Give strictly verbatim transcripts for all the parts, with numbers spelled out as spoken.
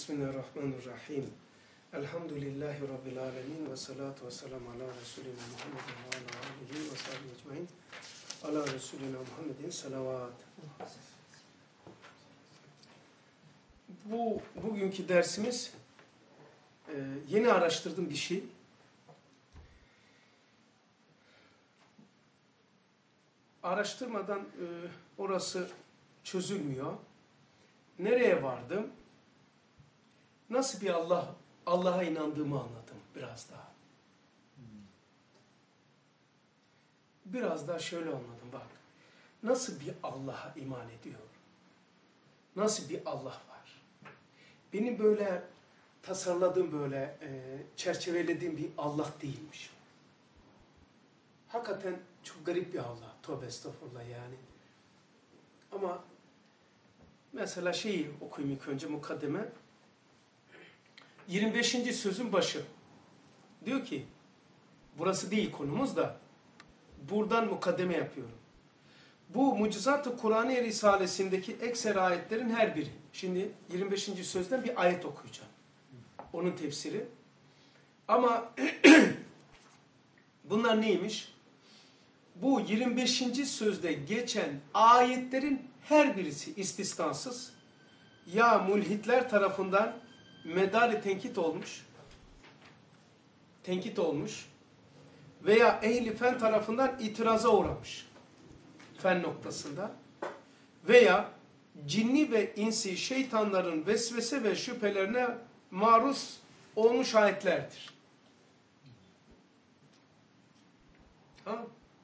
Bismillahirrahmanirrahim. Elhamdülillahi Rabbil alemin ve salatu ve selamu ala Resulina Muhammedin ve ala alihi ve sahbihi ecmain. Ala Resulina Muhammedin salavat. Bu bugünkü dersimiz e, yeni araştırdığım bir şey. Araştırmadan e, orası çözülmüyor. Nereye vardım? Nasıl bir Allah, Allah'a inandığımı anladım biraz daha. Biraz daha şöyle anladım bak. Nasıl bir Allah'a iman ediyor? Nasıl bir Allah var? Benim böyle tasarladığım böyle e, çerçevelediğim bir Allah değilmiş. Hakikaten çok garip bir Allah. Tövbe estağfurullah yani. Ama mesela şeyi okuyayım ilk önce mukaddeme. yirmi beşinci sözün başı. Diyor ki, burası değil konumuz da, buradan mukaddeme yapıyorum. Bu Mucizat-ı Kur'an-ı Risalesindeki ekser ayetlerin her biri. Şimdi yirmi beşinci sözden bir ayet okuyacağım. Onun tefsiri. Ama bunlar neymiş? Bu yirmi beşinci sözde geçen ayetlerin her birisi istisnasız ya mulhitler tarafından medar-ı tenkit olmuş, tenkit olmuş veya ehli fen tarafından itiraza uğramış fen noktasında veya cinni ve insi şeytanların vesvese ve şüphelerine maruz olmuş ayetlerdir. Ha?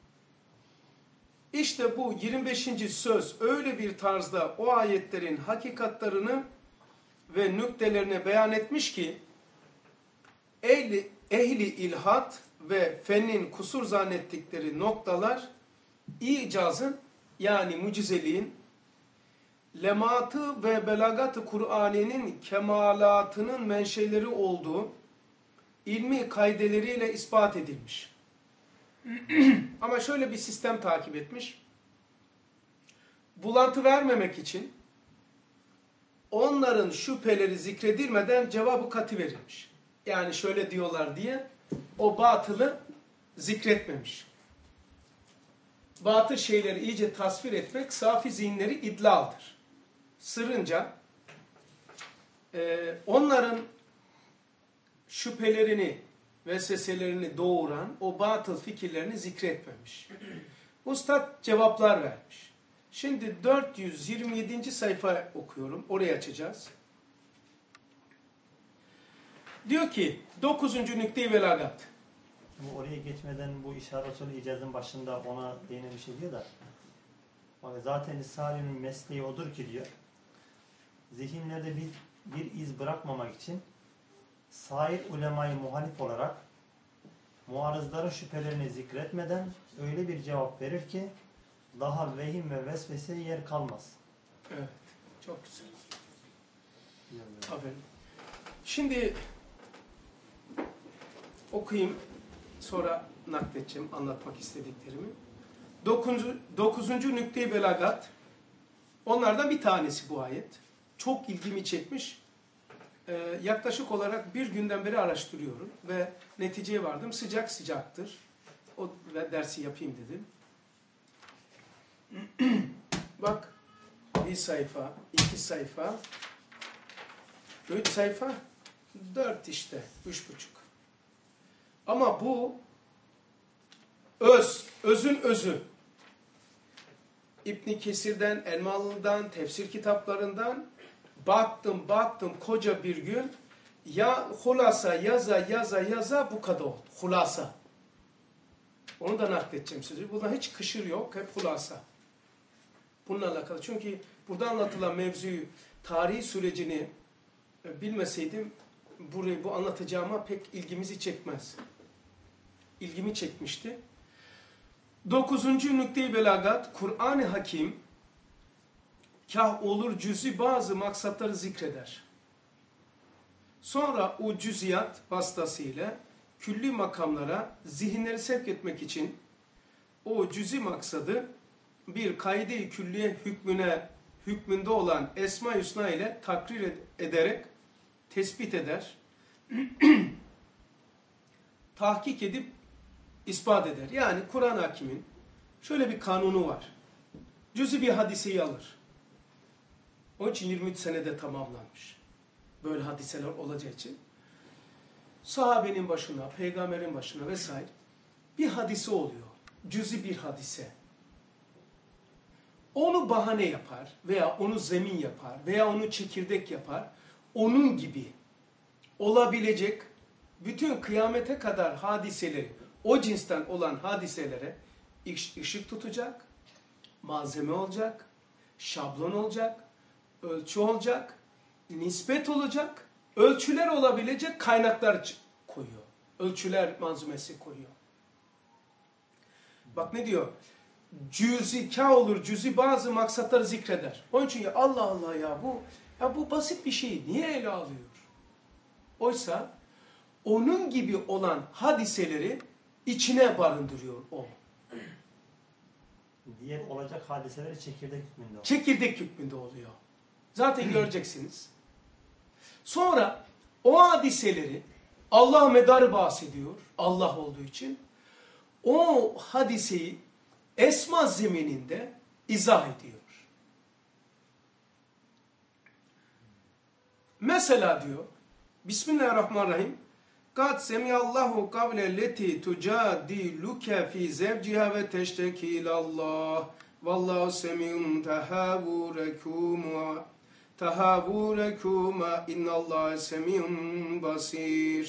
İşte bu yirmi beşinci söz öyle bir tarzda o ayetlerin hakikatlarını ve nüktelerini beyan etmiş ki ehli, ehli ilhat ve fennin kusur zannettikleri noktalar icazın yani mucizeliğin, lematı ve belagat-ı Kur'ani'nin kemalatının menşeleri olduğu ilmi kaideleriyle ispat edilmiş. Ama şöyle bir sistem takip etmiş. Bulantı vermemek için onların şüpheleri zikredilmeden cevabı katı verilmiş. Yani şöyle diyorlar diye o batılı zikretmemiş. Batıl şeyleri iyice tasvir etmek safi zihinleri idlaldır. Sırrınca e, onların şüphelerini, vesveselerini doğuran o batıl fikirlerini zikretmemiş. Ustad cevaplar vermiş. Şimdi dört yüz yirmi yedinci sayfa okuyorum. Orayı açacağız. Diyor ki dokuzuncu nükte-i belagat. Bu oraya geçmeden bu işaret-ül icazın başında ona değinen bir şey diyor da zaten Risale'nin mesleği odur ki diyor. Zihinlerde bir, bir iz bırakmamak için sair ulemayı muhalif olarak muarızların şüphelerini zikretmeden öyle bir cevap verir ki daha vehim ve vesveseye yer kalmaz. Evet. Çok güzel. Aferin. Şimdi okuyayım. Sonra nakledeceğim. Anlatmak istediklerimi. Dokuzuncu, dokuzuncu nükte-i belagat. Onlardan bir tanesi bu ayet. Çok ilgimi çekmiş. Ee, yaklaşık olarak bir günden beri araştırıyorum. Ve neticeye vardım. Sıcak sıcaktır. O dersi yapayım dedim. Bak. Bir sayfa, iki sayfa, üç sayfa, dört işte, üç buçuk. Ama bu öz, özün özü. İbn Kesir'den, Elmalı'dan, tefsir kitaplarından baktım, baktım koca bir gün. Ya hulasa yaza yaza yaza bu kadar oldu. Hulasa. Onu da nakledeceğim size. Burada hiç kışır yok, hep hulasa. Bununla alakalı. Çünkü burada anlatılan mevzuyu, tarihi sürecini bilmeseydim burayı, bu anlatacağıma pek ilgimizi çekmez. İlgimi çekmişti. Dokuzuncu nükte-i belagat, Kur'an-ı Hakim kah olur cüz'i bazı maksatları zikreder. Sonra o cüz'iyat vasıtasıyla külli makamlara zihinleri sevk etmek için o cüz'i maksadı bir kaide-i külliye hükmüne hükmünde olan Esma-i Hüsna ile takrir ederek tespit eder, tahkik edip ispat eder. Yani Kur'an hakimin şöyle bir kanunu var. Cüz'i bir hadiseyi alır. Onun için yirmi üç senede tamamlanmış. Böyle hadiseler olacağı için. Sahabenin başına, peygamberin başına vesaire bir hadise oluyor. Cüz'i bir hadise. Onu bahane yapar veya onu zemin yapar veya onu çekirdek yapar. Onun gibi olabilecek bütün kıyamete kadar hadiseleri, o cinsten olan hadiselere ışık tutacak, malzeme olacak, şablon olacak, ölçü olacak, nispet olacak, ölçüler olabilecek kaynaklar koyuyor. Ölçüler manzumesi koyuyor. Bak ne diyor? Cüzi ka olur, cüzi bazı maksatları zikreder. Onun için ya Allah Allah ya bu ya bu basit bir şey niye ele alıyor? Oysa onun gibi olan hadiseleri içine barındırıyor o. Diğer olacak hadiseleri çekirdek hükmünde oluyor. Çekirdek hükmünde oluyor. Zaten göreceksiniz. Sonra o hadiseleri Allah medarı bahsediyor. Allah olduğu için. O hadiseyi esma zemininde izah ediyor. Mesela diyor Bismillahirrahmanirrahim قَدْ سَمِيَ اللّٰهُ قَوْلَ الَّتِي تُجَادِلُكَ فِي زَوْجِهَا وَتَشْتَكِي إِلَى اللّٰهِ وَاللّٰهُ سَمِيعٌ تَهَاوُرَكُمَا تَهَاوُرَكُمَا اِنَّ اللّٰهَ سَمِيعٌ بَصِيرٌ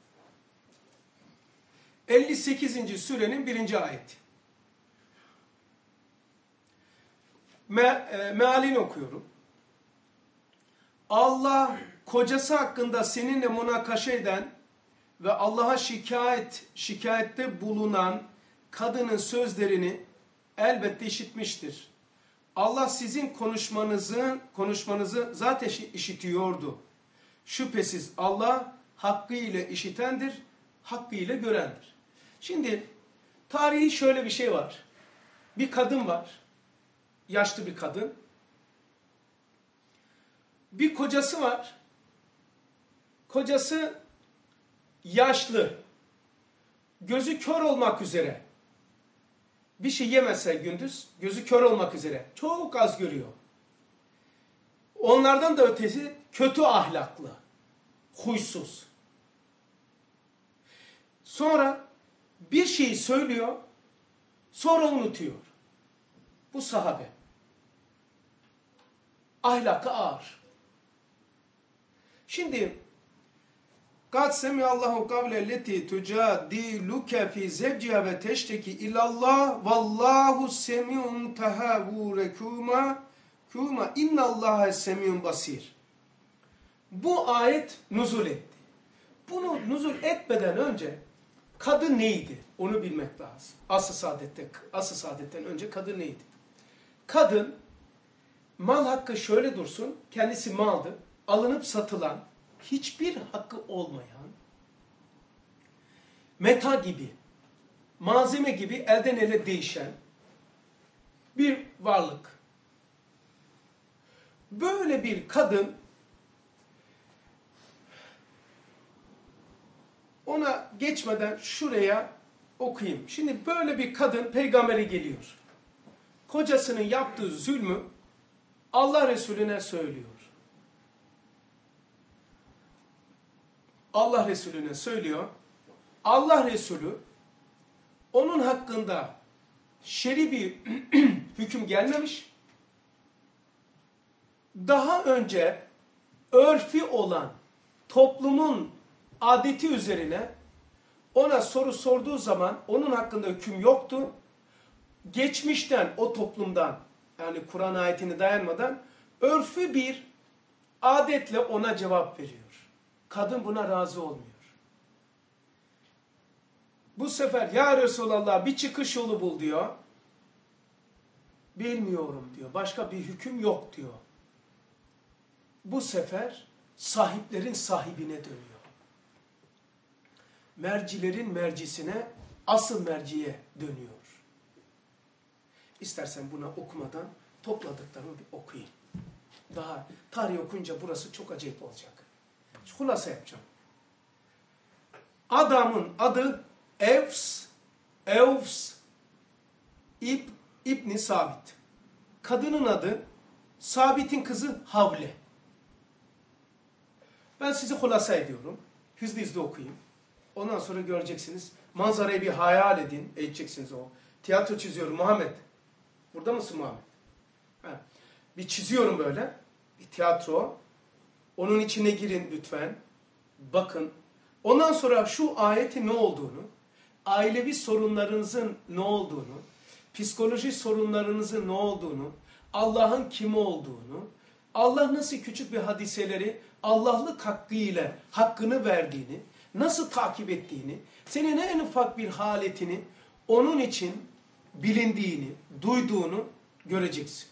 elli sekizinci surenin birinci ayeti. Me e, mealini okuyorum. Allah kocası hakkında seninle münakaşa eden ve Allah'a şikayet şikayette bulunan kadının sözlerini elbette işitmiştir. Allah sizin konuşmanızı konuşmanızı zaten işitiyordu. Şüphesiz Allah hakkıyla işitendir, hakkıyla görendir. Şimdi tarihi şöyle bir şey var. Bir kadın var. Yaşlı bir kadın. Bir kocası var. Kocası yaşlı. Gözü kör olmak üzere. Bir şey yemezse gündüz gözü kör olmak üzere. Çok az görüyor. Onlardan da ötesi kötü ahlaklı. Huysuz. Sonra bir şeyi söylüyor, sonra unutuyor. Bu sahabe. Ahlakı ağır. Şimdi قَدْ سَمِيَ اللّٰهُ قَوْلَ الَّتِي تُجَادِلُكَ فِي زَوْجِهَا وَتَشْتَكِي إِلَى اللّٰهِ وَاللّٰهُ سَمِيعٌ تَهَاوُرَكُمَا كُمَا اِنَّ اللّٰهَ سَمِيعٌ بَصِيرٌ. Bu ayet nuzul etti. Bunu nuzul etmeden önce kadın neydi? Onu bilmek lazım. Asr-ı Saadet'te, Asr-ı Saadet'ten önce kadın neydi? Kadın, mal hakkı şöyle dursun, kendisi maldı, alınıp satılan, hiçbir hakkı olmayan, meta gibi, malzeme gibi elden ele değişen bir varlık. Böyle bir kadın, ona geçmeden şuraya okuyayım. Şimdi böyle bir kadın peygambere geliyor. Kocasının yaptığı zulmü Allah Resulüne söylüyor. Allah Resulüne söylüyor. Allah Resulü onun hakkında şer'i bir hüküm gelmemiş. Daha önce örfi olan toplumun adeti üzerine ona soru sorduğu zaman onun hakkında hüküm yoktu. Geçmişten o toplumdan yani Kur'an ayetine dayanmadan örfü bir adetle ona cevap veriyor. Kadın buna razı olmuyor. Bu sefer ya Resulallah bir çıkış yolu bul diyor. Bilmiyorum diyor. Başka bir hüküm yok diyor. Bu sefer sahiplerin sahibine dönüyor. Mercilerin mercisine, asıl merciye dönüyor. İstersen buna okumadan topladıklarımı bir okuyayım. Daha tarih okuyunca burası çok acayip olacak. Hulasa yapacağım. Adamın adı Evs, Evs İb, İbni Sabit. Kadının adı Sabit'in kızı Havle. Ben sizi hulasa ediyorum. Hızlı hızlı okuyayım. Ondan sonra göreceksiniz. Manzarayı bir hayal edin. Edeceksiniz o. Tiyatro çiziyorum Muhammed. Burada mısın Muhammed? Ha. Bir çiziyorum böyle. Bir tiyatro. Onun içine girin lütfen. Bakın. Ondan sonra şu ayetin ne olduğunu, ailevi sorunlarınızın ne olduğunu, psikoloji sorunlarınızın ne olduğunu, Allah'ın kim olduğunu, Allah nasıl küçük bir hadiseleri Allah'lık hakkıyla hakkını verdiğini, nasıl takip ettiğini, senin en ufak bir haletini onun için bilindiğini, duyduğunu göreceksin.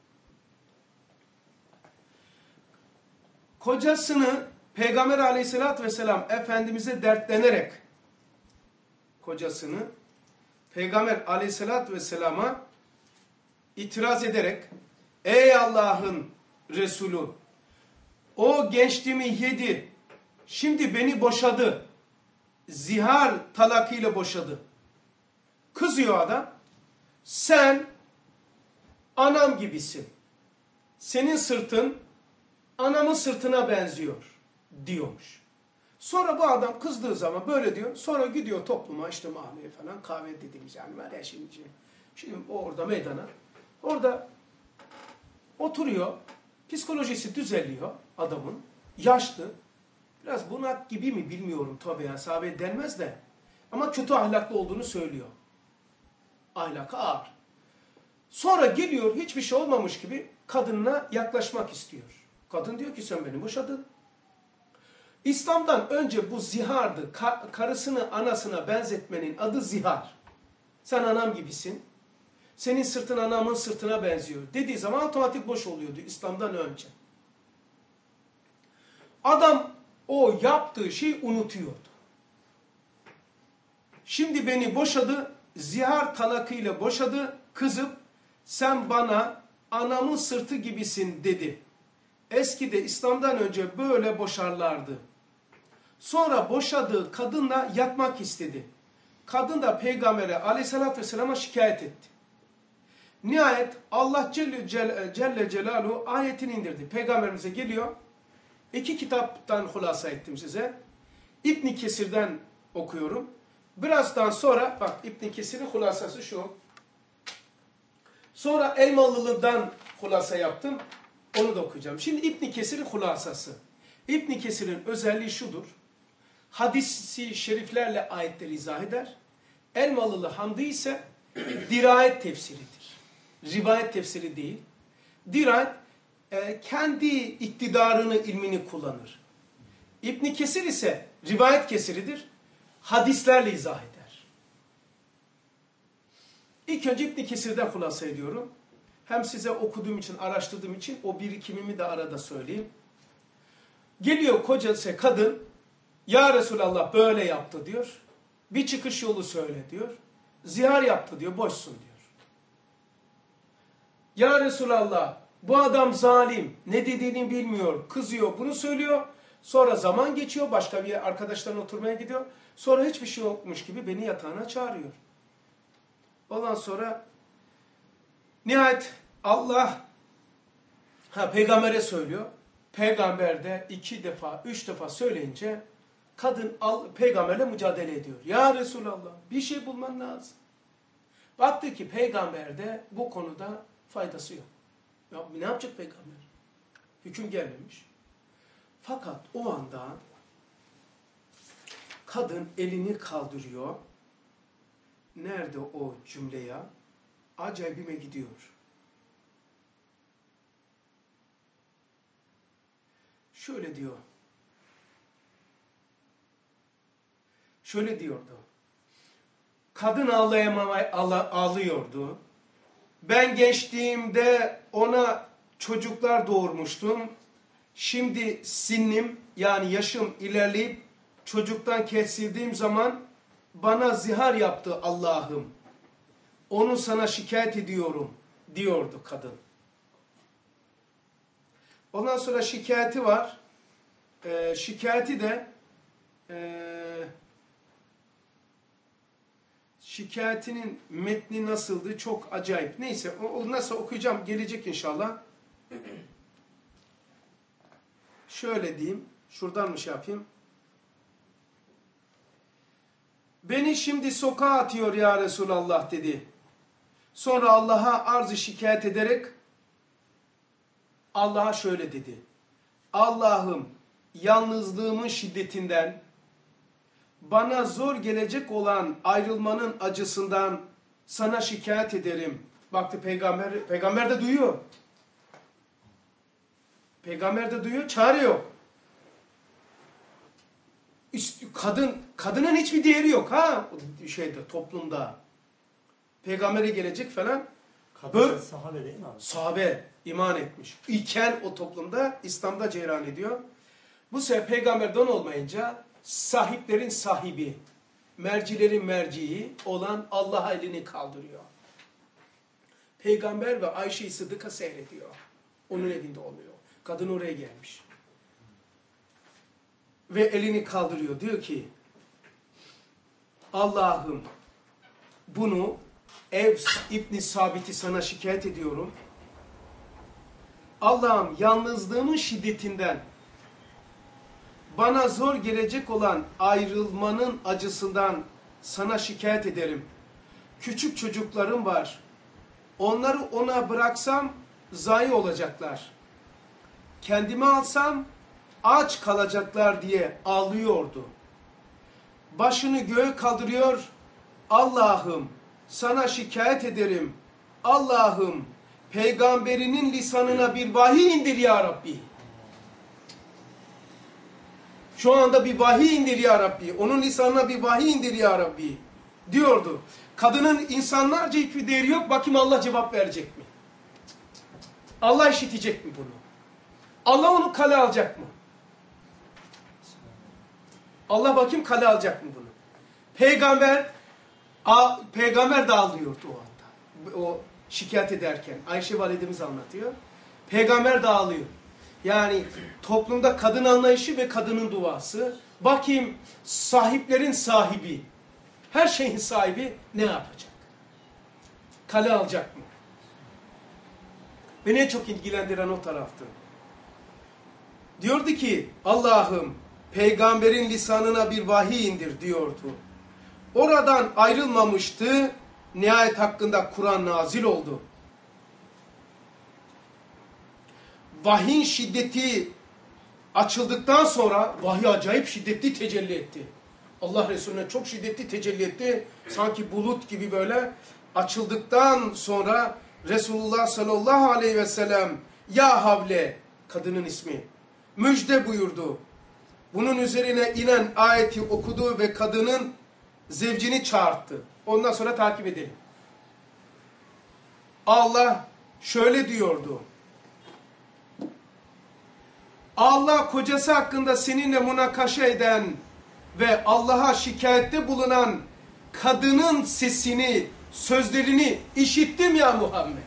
Kocasını Peygamber aleyhissalatü vesselam Efendimiz'e dertlenerek, kocasını Peygamber aleyhissalatü vesselama itiraz ederek, ey Allah'ın Resulü, o gençliğimi yedi, şimdi beni boşadı, zihar talakıyla boşadı. Kızıyor adam, sen anam gibisin, senin sırtın anamın sırtına benziyor diyormuş. Sonra bu adam kızdığı zaman böyle diyor. Sonra gidiyor topluma, işte mahalleye falan, kahve dediğimiz yani var ya şimdi. Şimdi o orada meydana. Orada oturuyor. Psikolojisi düzeliyor adamın. Yaşlı. Biraz bunak gibi mi bilmiyorum tabii yani sahabe denmez de. Ama kötü ahlaklı olduğunu söylüyor. Ahlakı ağır. Sonra geliyor hiçbir şey olmamış gibi kadınına yaklaşmak istiyor. Kadın diyor ki sen beni boşadın. İslam'dan önce bu zihardı. Ka karısını anasına benzetmenin adı zihar. Sen anam gibisin. Senin sırtın anamın sırtına benziyor dediği zaman otomatik boş oluyordu İslam'dan önce. Adam o yaptığı şeyi unutuyordu. Şimdi beni boşadı, zihar talakıyla boşadı, kızıp sen bana anamın sırtı gibisin dedi. Eskide İslam'dan önce böyle boşarlardı. Sonra boşadığı kadınla yatmak istedi. Kadın da Peygamber'e aleyhissalatü vesselam'a şikayet etti. Nihayet Allah Celle, Celle, Celle Celaluhu ayetini indirdi. Peygamberimize geliyor. İki kitaptan hulasa ettim size. İbn Kesir'den okuyorum. Birazdan sonra bak İbn Kesir'in hulasası şu. Sonra Elmalı'dan hulasa yaptım. Onu da okuyacağım. Şimdi İbn Kesir'in hulasası. İbn Kesir'in özelliği şudur. Hadisi şeriflerle ayetleri izah eder. Elmalılı Hamdi ise dirayet tefsiridir. Rivayet tefsiri değil. Dirayet e, kendi iktidarını, ilmini kullanır. İbn Kesir ise rivayet kesiridir. Hadislerle izah eder. İlk önce İbn Kesir'den hulasa ediyorum. Hem size okuduğum için, araştırdığım için o birikimimi de arada söyleyeyim. Geliyor kocası kadın, ya Resulallah böyle yaptı diyor. Bir çıkış yolu söyle diyor. Zihar yaptı diyor, boşsun diyor. Ya Resulallah bu adam zalim, ne dediğini bilmiyor, kızıyor, bunu söylüyor. Sonra zaman geçiyor, başka bir arkadaşlarına oturmaya gidiyor. Sonra hiçbir şey yokmuş gibi beni yatağına çağırıyor. Ondan sonra nihayet Allah ha, peygambere söylüyor. Peygamber de iki defa, üç defa söyleyince kadın al, peygamberle mücadele ediyor. Ya Resulallah bir şey bulman lazım. Baktı ki peygamberde bu konuda faydası yok. Ya ne yapacak peygamber? Hüküm gelmemiş. Fakat o anda kadın elini kaldırıyor. Nerede o cümle ya? Acayibime gidiyor. Şöyle diyor. Şöyle diyordu. Kadın ağlayamamaya ağlıyordu. Ben gençliğimde ona çocuklar doğurmuştum. Şimdi sinnim yani yaşım ilerleyip çocuktan kesildiğim zaman bana zihar yaptı Allah'ım. Onu sana şikayet ediyorum diyordu kadın. Ondan sonra şikayeti var. e, şikayeti de e, şikayetinin metni nasıldı? Çok acayip. Neyse o, o nasıl okuyacağım gelecek inşallah. Şöyle diyeyim. Şuradan mı şey yapayım? Beni şimdi sokağa atıyor ya Resulallah dedi. Sonra Allah'a arzı şikayet ederek Allah'a şöyle dedi. Allah'ım yalnızlığımın şiddetinden, bana zor gelecek olan ayrılmanın acısından sana şikayet ederim. Baktı peygamber, peygamber de duyuyor. Peygamber de duyuyor, çağırıyor. İşte kadın, kadının hiçbir değeri yok ha şeyde, toplumda. Peygambere gelecek falan. Kadın Böyle, sahabe değil mi abi? Sahabe iman etmiş. İken o toplumda İslam'da cereyan ediyor. Bu sefer peygamberden olmayınca sahiplerin sahibi, mercilerin merciği olan Allah'a elini kaldırıyor. Peygamber ve Ayşe-i Sıddık'a seyrediyor. Onun evinde oluyor. Kadın oraya gelmiş. Ve elini kaldırıyor. Diyor ki Allah'ım bunu Evs İbn Sabit'i sana şikayet ediyorum. Allah'ım yalnızlığımın şiddetinden, bana zor gelecek olan ayrılmanın acısından sana şikayet ederim. Küçük çocuklarım var. Onları ona bıraksam zayi olacaklar. Kendimi alsam aç kalacaklar diye ağlıyordu. Başını göğe kaldırıyor. Allah'ım sana şikayet ederim. Allah'ım peygamberinin lisanına bir vahiy indir ya Rabbi. Şu anda bir vahiy indir ya Rabbi. Onun lisanına bir vahiy indir ya Rabbi. Diyordu. Kadının insanlarca hiçbir değeri yok. Bakayım Allah cevap verecek mi? Allah işitecek mi bunu? Allah onu kale alacak mı? Allah bakayım kale alacak mı bunu? Peygamber a, peygamber de ağlıyordu o anda. O şikayet ederken. Ayşe validemiz anlatıyor. Peygamber de ağlıyor. Yani toplumda kadın anlayışı ve kadının duası. Bakayım sahiplerin sahibi, her şeyin sahibi ne yapacak? Kale alacak mı? Beni en çok ilgilendiren o taraftı. Diyordu ki Allah'ım peygamberin lisanına bir vahiy indir diyordu. Oradan ayrılmamıştı. Nihayet hakkında Kur'an nazil oldu. Vahyin şiddeti açıldıktan sonra vahiy acayip şiddetli tecelli etti. Allah Resulüne çok şiddetli tecelli etti. Sanki bulut gibi böyle açıldıktan sonra Resulullah sallallahu aleyhi ve sellem ya Havle, kadının ismi, müjde buyurdu. Bunun üzerine inen ayeti okudu ve kadının zevcini çağırttı. Ondan sonra takip edelim. Allah şöyle diyordu. Allah kocası hakkında seninle münakaşa eden ve Allah'a şikayette bulunan kadının sesini, sözlerini işittim ya Muhammed.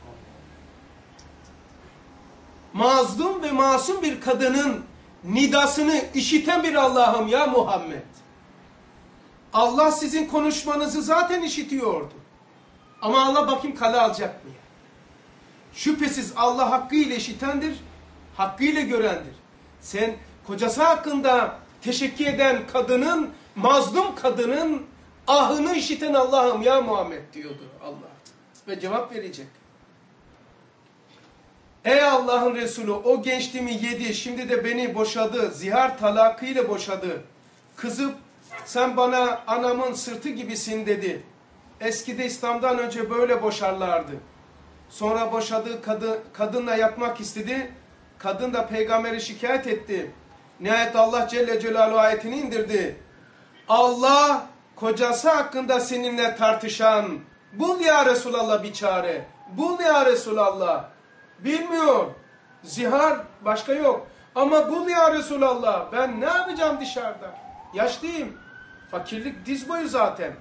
Mazlum ve masum bir kadının nidasını işiten bir Allah'ım ya Muhammed. Allah sizin konuşmanızı zaten işitiyordu. Ama Allah bakayım kale alacak mı? Şüphesiz Allah hakkıyla işitendir, hakkıyla görendir. Sen kocası hakkında teşekkür eden kadının, mazlum kadının ahını işiten Allah'ım ya Muhammed diyordu Allah. Ve cevap verecek. Ey Allah'ın Resulü o gençliğimi yedi, şimdi de beni boşadı, zihar talakıyla boşadı. Kızıp sen bana anamın sırtı gibisin dedi. Eskide İslam'dan önce böyle boşarlardı. Sonra boşadığı kadın, kadınla yatmak istedi. Kadın da peygamberi şikayet etti. Nihayet Allah Celle Celaluhu ayetini indirdi. Allah kocası hakkında seninle tartışan, bul ya Resulallah bir çare. Bul ya Resulallah. Bilmiyor. Zihar başka yok. Ama bul ya Resulallah. Ben ne yapacağım dışarıda? Yaşlıyım. Fakirlik diz boyu zaten.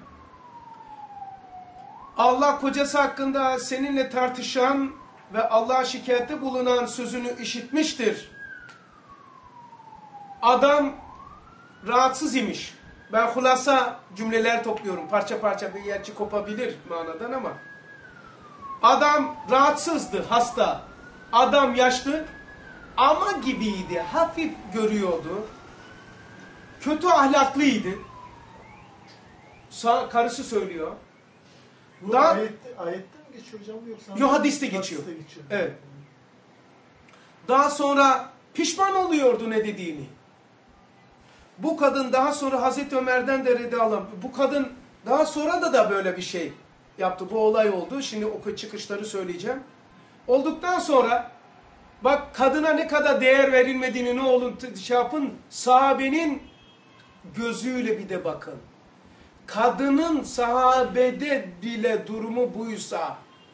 Allah kocası hakkında seninle tartışan ve Allah'a şikayette bulunan sözünü işitmiştir. Adam rahatsız imiş. Ben hulasa cümleler topluyorum. Parça parça bir gerçi kopabilir manadan ama. Adam rahatsızdı, hasta. Adam yaşlı ama gibiydi. Hafif görüyordu. Kötü ahlaklıydı. Sa karısı söylüyor. Bu Daha, ayette, ayette mi geçiyor hocam yoksa? Yok, hadiste geçiyor. Hadiste geçiyor. Evet. Daha sonra pişman oluyordu ne dediğini. Bu kadın daha sonra Hazreti Ömer'den de redi alan. Bu kadın daha sonra da da böyle bir şey yaptı. Bu olay oldu. Şimdi o çıkışları söyleyeceğim. Olduktan sonra bak kadına ne kadar değer verilmediğini ne olun şey yapın. Sahabenin gözüyle bir de bakın. Kadının sahabede bile durumu buysa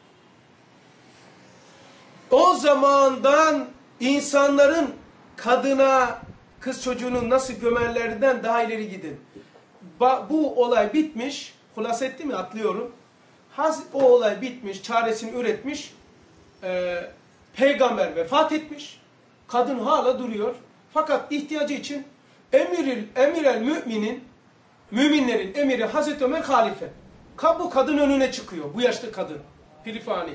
o zamandan insanların kadına, kız çocuğunun nasıl gömerlerinden daha ileri gidin. Ba bu olay bitmiş. Hulas etti mi? Atlıyorum. Haz o olay bitmiş. Çaresini üretmiş. Ee, peygamber vefat etmiş. Kadın hala duruyor. Fakat ihtiyacı için emiril, emirel müminin müminlerin emiri Hazreti Ömer halife. Bu kadın önüne çıkıyor. Bu yaşlı kadın. Pirifani.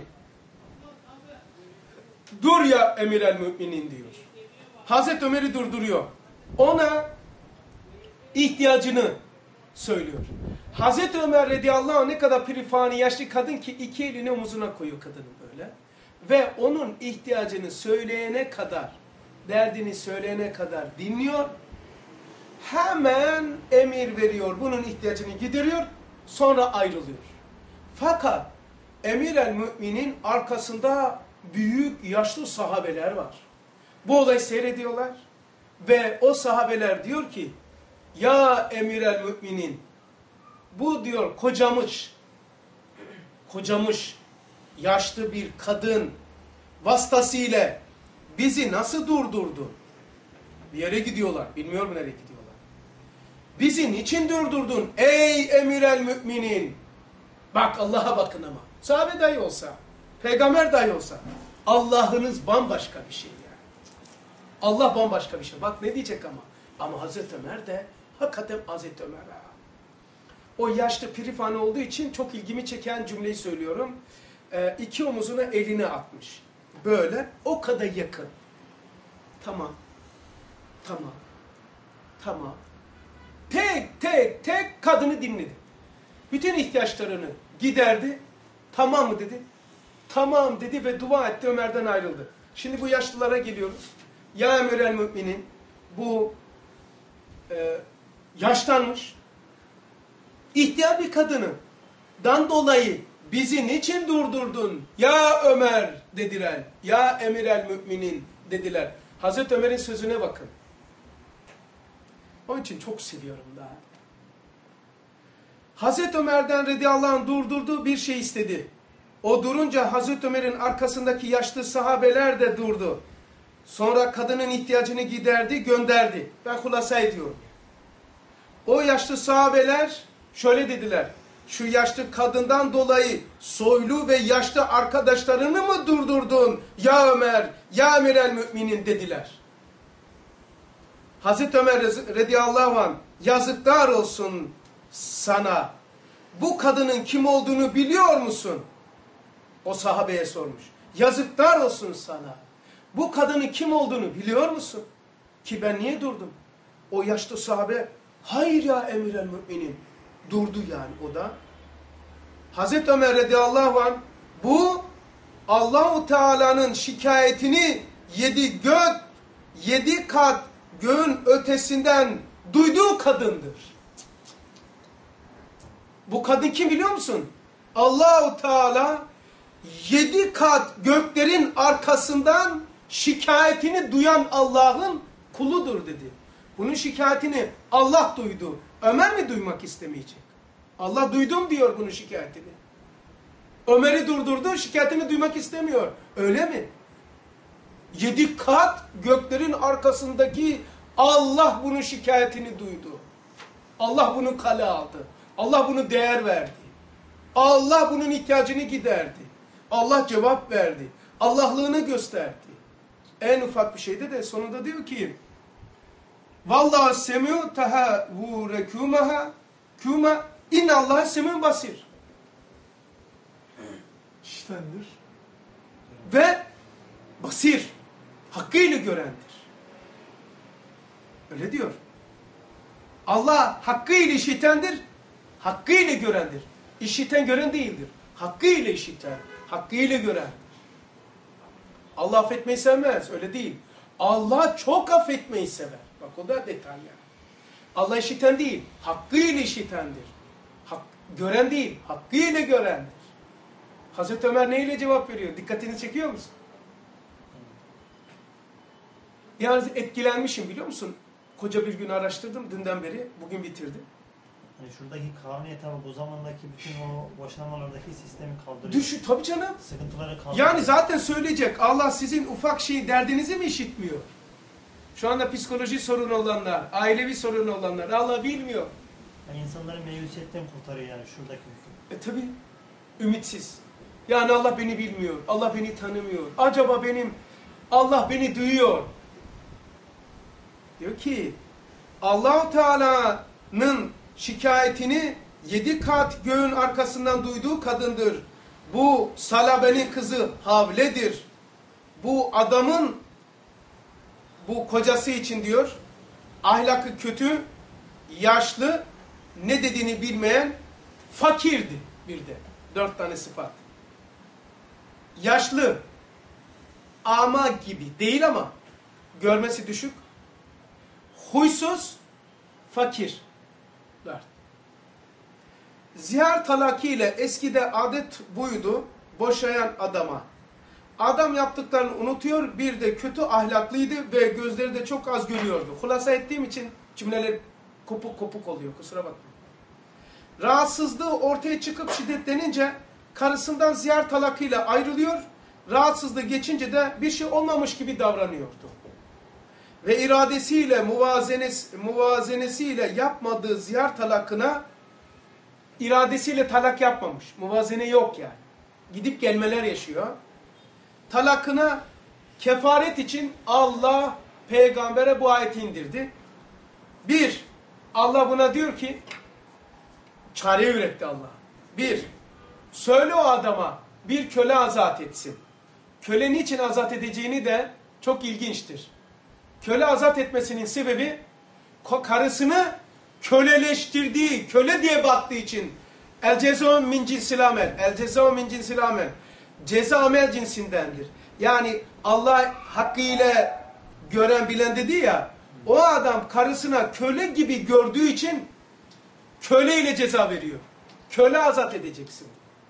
Dur ya emirel müminin diyor. Hazreti Ömer'i durduruyor. Ona ihtiyacını söylüyor. Hazreti Ömer radıyallahu anh ne kadar pirifani yaşlı kadın ki iki elini omuzuna koyuyor kadının böyle. Ve onun ihtiyacını söyleyene kadar, derdini söyleyene kadar dinliyor. Hemen emir veriyor. Bunun ihtiyacını gideriyor. Sonra ayrılıyor. Fakat emir el müminin arkasında büyük yaşlı sahabeler var. Bu olayı seyrediyorlar. Ve o sahabeler diyor ki ya emir el müminin bu diyor kocamış kocamış yaşlı bir kadın vasıtasıyla bizi nasıl durdurdu? Bir yere gidiyorlar. Bilmiyorum nereye gidiyorlar. Bizi niçin durdurdun ey emir el müminin? Bak Allah'a bakın ama. Sahabe dahi olsa, peygamber dahi olsa Allah'ınız bambaşka bir şey yani. Allah bambaşka bir şey. Bak ne diyecek ama. Ama Hazreti Ömer de hakikaten Hazreti Ömer ha. O yaşlı pirifani olduğu için çok ilgimi çeken cümleyi söylüyorum. Ee, iki omuzuna eline atmış. Böyle o kadar yakın. Tamam. Tamam. Tamam. Tek tek tek kadını dinledi. Bütün ihtiyaçlarını giderdi. Tamam mı dedi. Tamam dedi ve dua etti, Ömer'den ayrıldı. Şimdi bu yaşlılara geliyoruz. Ya emir el müminin bu e, yaşlanmış ihtiyar bir kadından dolayı bizi niçin durdurdun? Ya Ömer dediler. Ya emir el müminin dediler. Hazreti Ömer'in sözüne bakın. Onun için çok seviyorum da. Hazreti Ömer'den radıyallahu anh durdurduğu bir şey istedi. O durunca Hazreti Ömer'in arkasındaki yaşlı sahabeler de durdu. Sonra kadının ihtiyacını giderdi, gönderdi. Ben hulasa ediyorum. O yaşlı sahabeler şöyle dediler. Şu yaşlı kadından dolayı soylu ve yaşlı arkadaşlarını mı durdurdun? Ya Ömer, ya emir el müminin dediler. Hazreti Ömer radıyallahu anh yazıklar olsun sana. Bu kadının kim olduğunu biliyor musun? O sahabeye sormuş. Yazıklar olsun sana. Bu kadının kim olduğunu biliyor musun? Ki ben niye durdum? O yaşlı sahabe hayır ya emir el müminin. Durdu yani o da. Hazreti Ömer radıyallahu anh bu Allah-u Teala'nın şikayetini yedi gök, yedi kat göğün ötesinden duyduğu kadındır. Bu kadın kim biliyor musun? Allah-u Teala yedi kat göklerin arkasından şikayetini duyan Allah'ın kuludur dedi. Bunun şikayetini Allah duydu. Ömer mi duymak istemeyecek? Allah duydum diyor bunun şikayetini. Ömer'i durdurdu, şikayetini duymak istemiyor. Öyle mi? Yedi kat göklerin arkasındaki Allah bunun şikayetini duydu. Allah bunu kale aldı. Allah bunu değer verdi. Allah bunun ihtiyacını giderdi. Allah cevap verdi. Allah'lığını gösterdi. En ufak bir şeyde de sonunda diyor ki Vallahu semiu tahavvurekûmeha kûme innallâhe semiun basir. İştendir. Ve basir. Hakkıyla görendir. Öyle diyor. Allah hakkıyla işitendir, hakkıyla görendir. İşiten gören değildir. Hakkıyla işiten, hakkıyla gören. Allah affetmeyi sevmez, öyle değil. Allah çok affetmeyi sever. Bak o da detay yani. Allah işiten değil, hakkıyla işitendir. Hak, gören değil, hakkıyla görendir. Hazreti Ömer neyle cevap veriyor? Dikkatini çekiyor musun? Yalnız etkilenmişim biliyor musun? Koca bir gün araştırdım dünden beri, bugün bitirdim. Yani şuradaki kanuni tabi bu zamandaki bütün o boşanmalardaki sistemi kaldırıyor. Düşün tabii canım. Sıkıntıları kaldırıyor. Yani zaten söyleyecek. Allah sizin ufak şey derdinizi mi işitmiyor? Şu anda psikoloji sorunu olanlar, ailevi sorunu olanlar Allah bilmiyor. Yani insanları meyusiyetten kurtarıyor yani şuradaki hüküm. E tabii. Ümitsiz. Yani Allah beni bilmiyor. Allah beni tanımıyor. Acaba benim Allah beni duyuyor. Diyor ki Allah-u Teala'nın şikayetini yedi kat göğün arkasından duyduğu kadındır. Bu Salabe'nin kızı Havle'dir. Bu adamın bu kocası için diyor ahlakı kötü, yaşlı, ne dediğini bilmeyen fakirdi bir de. Dört tane sıfat. Yaşlı, ama gibi değil ama görmesi düşük, huysuz, fakir. Dört. Zihar talaki ile eskide adet buydu boşayan adama. Adam yaptıklarını unutuyor, bir de kötü ahlaklıydı ve gözleri de çok az görüyordu. Hulasa ettiğim için cümleler kopuk kopuk oluyor, kusura bakmayın. Rahatsızlığı ortaya çıkıp şiddetlenince karısından zihar talakıyla ayrılıyor. Rahatsızlığı geçince de bir şey olmamış gibi davranıyordu. Ve iradesiyle, muvazenesi, muvazenesiyle yapmadığı zihar talakına iradesiyle talak yapmamış. Muvazene yok yani. Gidip gelmeler yaşıyor. Talakına kefaret için Allah peygambere bu ayeti indirdi. Bir, Allah buna diyor ki, çare üretti Allah. Bir, söyle o adama bir köle azat etsin. Köle niçin azat edeceğini de çok ilginçtir. Köle azat etmesinin sebebi karısını köleleştirdiği, köle diye baktığı için. El cezâ min cinsil amel. El cezâ min cinsil amel. Ceza amel cinsindendir. Yani Allah hakkıyla gören bilen dedi ya, o adam karısına köle gibi gördüğü için köleyle ceza veriyor. Köle azat edeceksin.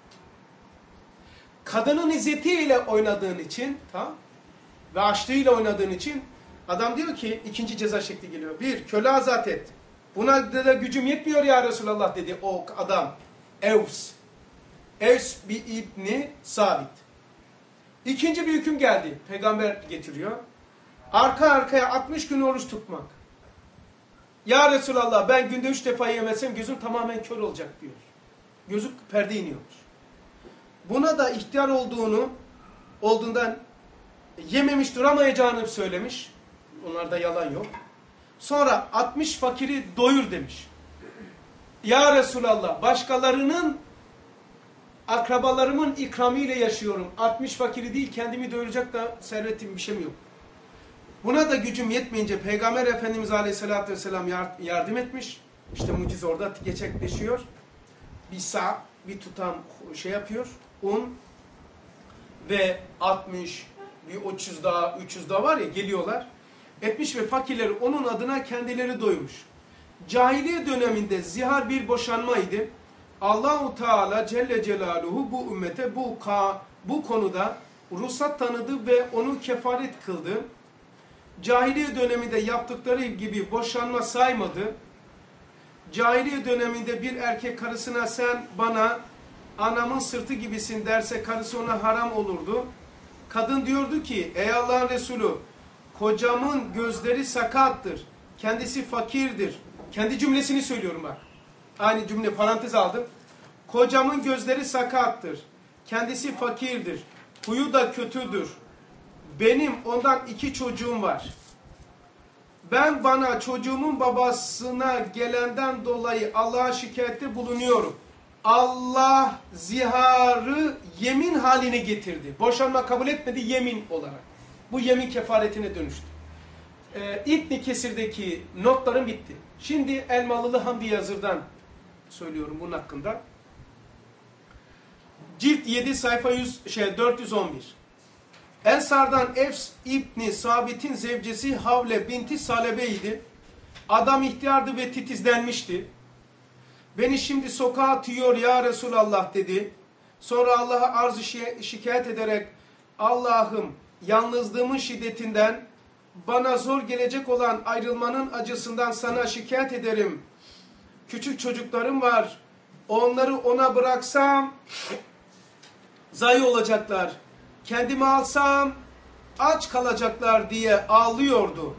Kadının izzetiyle oynadığın için, tamam, ve açlığıyla oynadığın için adam diyor ki, ikinci ceza şekli geliyor. Bir, köle azat et. Buna da gücüm yetmiyor ya Resulallah dedi o adam. Evs. Evs bi İbni Sabit. İkinci bir hüküm geldi. Peygamber getiriyor. Arka arkaya altmış gün oruç tutmak. Ya Resulallah ben günde üç defa yemesem gözüm tamamen kör olacak diyor. Gözü perde iniyormuş. Buna da ihtiyar olduğunu, olduğundan yememiş duramayacağını söylemiş. Onlarda yalan yok. Sonra altmış fakiri doyur demiş. Ya Resulallah başkalarının, akrabalarımın ikramıyla yaşıyorum. altmış fakiri değil kendimi doyuracak da servetim bir şeyim yok. Buna da gücüm yetmeyince Peygamber Efendimiz Aleyhisselatü Vesselam yardım etmiş. İşte mucize orada gerçekleşiyor. Bir sağ, bir tutam şey yapıyor. Un ve altmış, bir üç yüz daha, üç yüz daha var ya geliyorlar. Etmiş ve fakirleri onun adına kendileri doymuş. Cahiliye döneminde zihar bir boşanmaydı. Allah-u Teala Celle Celaluhu bu ümmete bu, bu konuda ruhsat tanıdı ve onu kefaret kıldı. Cahiliye döneminde yaptıkları gibi boşanma saymadı. Cahiliye döneminde bir erkek karısına sen bana anamın sırtı gibisin derse karısı ona haram olurdu. Kadın diyordu ki ey Allah'ın Resulü kocamın gözleri sakattır. Kendisi fakirdir. Kendi cümlesini söylüyorum bak. Aynı cümle parantez aldım. Kocamın gözleri sakattır. Kendisi fakirdir. Huyu da kötüdür. Benim ondan iki çocuğum var. ben bana çocuğumun babasına gelenden dolayı Allah'a şikayette bulunuyorum. Allah ziharı yemin haline getirdi. Boşanma kabul etmedi yemin olarak. Bu yemin kefaretine dönüştü. Ee, İbn-i Kesir'deki notlarım bitti. Şimdi Elmalılı Hamdi Yazır'dan söylüyorum bunun hakkında. Cilt yedi sayfa yüz, şey, dört yüz on bir. Ensardan Efs İbni Sabit'in zevcesi Havle binti Salebe idi. Adam ihtiyardı ve titizlenmişti. Beni şimdi sokağa atıyor ya Resulallah dedi. Sonra Allah'a arz-ı şikayet ederek Allah'ım yalnızlığımın şiddetinden bana zor gelecek olan ayrılmanın acısından sana şikayet ederim. Küçük çocuklarım var. Onları ona bıraksam zayi olacaklar. Kendimi alsam aç kalacaklar diye ağlıyordu.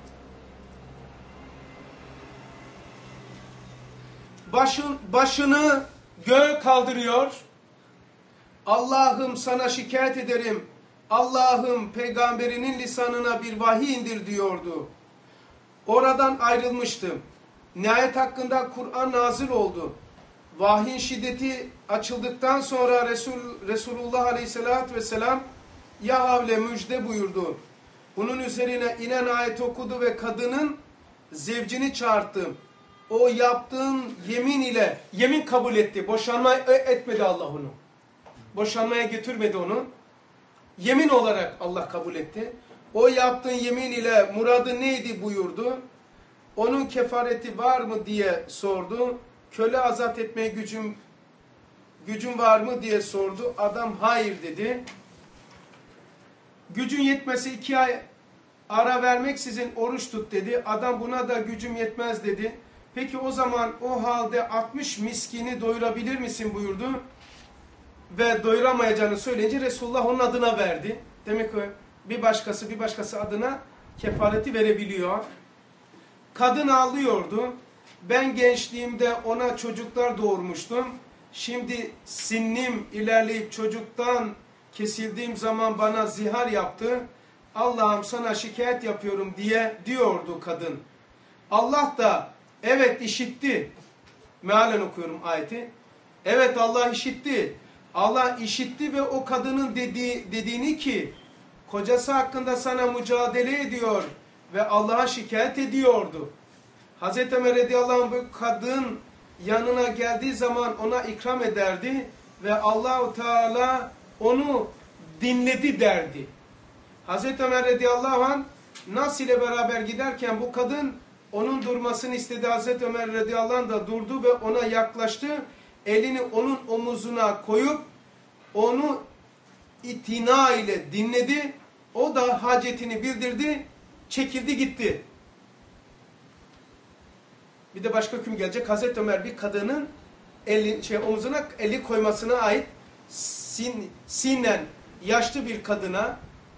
Başın, başını göğe kaldırıyor. Allah'ım sana şikayet ederim. Allah'ım peygamberinin lisanına bir vahiy indir diyordu. Oradan ayrılmıştım. Nihayet hakkında Kur'an nazil oldu. Vahyin şiddeti açıldıktan sonra Resul, Resulullah Aleyhisselatü Vesselam ya havle müjde buyurdu. Bunun üzerine inen ayet okudu ve kadının zevcini çağırttım. O yaptığın yemin ile yemin kabul etti. Boşanma etmedi Allah onu. Boşanmaya götürmedi onu. Yemin olarak Allah kabul etti. O yaptığın yemin ile muradı neydi buyurdu. Onun kefareti var mı diye sordu. Köle azat etmeye gücüm gücün var mı diye sordu. Adam hayır dedi. Gücün yetmesi iki ay ara vermeksizin oruç tut dedi. Adam buna da gücüm yetmez dedi. Peki o zaman o halde altmış miskini doyurabilir misin buyurdu. Ve doyuramayacağını söyleyince Resulullah onun adına verdi. Demek ki bir başkası bir başkası adına kefareti verebiliyor. Kadın ağlıyordu. Ben gençliğimde ona çocuklar doğurmuştum. Şimdi sinnim ilerleyip çocuktan kesildiğim zaman bana zihar yaptı. Allah'ım sana şikayet yapıyorum diye diyordu kadın. Allah da evet işitti. Mealen okuyorum ayeti. Evet Allah işitti. Allah işitti ve o kadının dediği, dediğini ki kocası hakkında sana mücadele ediyor ve Allah'a şikayet ediyordu. Hazreti Ömer radıyallahu anh bu kadın yanına geldiği zaman ona ikram ederdi ve Allahu Teala onu dinledi derdi. Hazreti Ömer radıyallahu anh Nas ile beraber giderken bu kadın onun durmasını istedi. Hazreti Ömer radıyallahu anh da durdu ve ona yaklaştı. Elini onun omuzuna koyup onu itina ile dinledi. O da hacetini bildirdi. Çekildi gitti. Bir de başka hüküm gelecek. Hazreti Ömer bir kadının eli, şey, omuzuna eli koymasına ait sin, sinen yaşlı bir kadına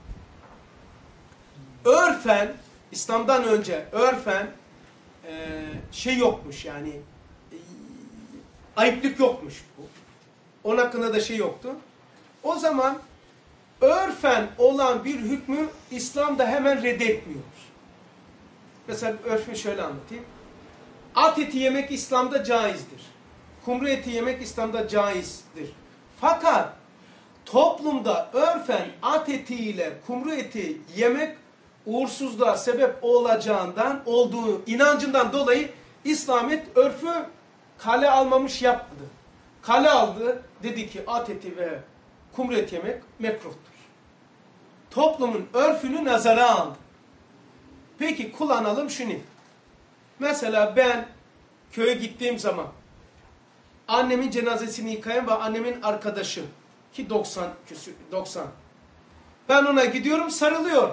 örfen İslam'dan önce örfen e, şey yokmuş yani e, ayıplık yokmuş bu. Onun hakkında da şey yoktu. O zaman örfen olan bir hükmü İslam'da hemen reddetmiyor. Mesela örfü şöyle anlatayım. At eti yemek İslam'da caizdir. Kumru eti yemek İslam'da caizdir. Fakat toplumda örfen at eti ile kumru eti yemek uğursuzluğa sebep olacağından, olduğu inancından dolayı İslamiyet örfü kale almamış yapmadı. Kale aldı, dedi ki at eti ve kumru eti yemek mekruhtur. Toplumun örfünü nazara aldı. Peki kullanalım şunu. Mesela ben köye gittiğim zaman annemin cenazesini yıkayan ve annemin arkadaşı ki doksan küsür doksan. Ben ona gidiyorum, sarılıyor.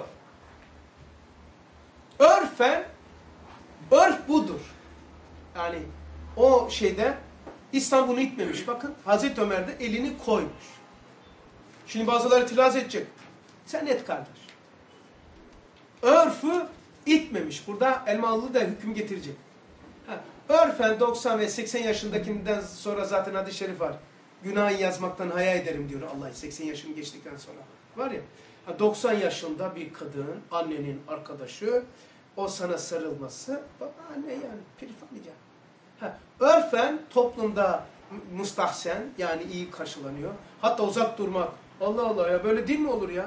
Örfen örf budur. Yani o şeyde İslam bunu itmemiş. Bakın Hazreti Ömer de elini koymuş. Şimdi bazıları itiraz edecek. Sen et kardeş. Örfü itmemiş. Burada Elmalılı da hüküm getirecek. Ha, örfen doksan ve seksen yaşındakinden sonra zaten hadis-i şerif var. Günahı yazmaktan haya ederim diyor Allah. seksen yaşını geçtikten sonra. Var ya. Ha, doksan yaşında bir kadın, annenin arkadaşı o sana sarılması, babaanne yani pirifanice. Ha, örfen toplumda müstahsen yani iyi karşılanıyor. Hatta uzak durmak. Allah Allah ya böyle din mi olur ya?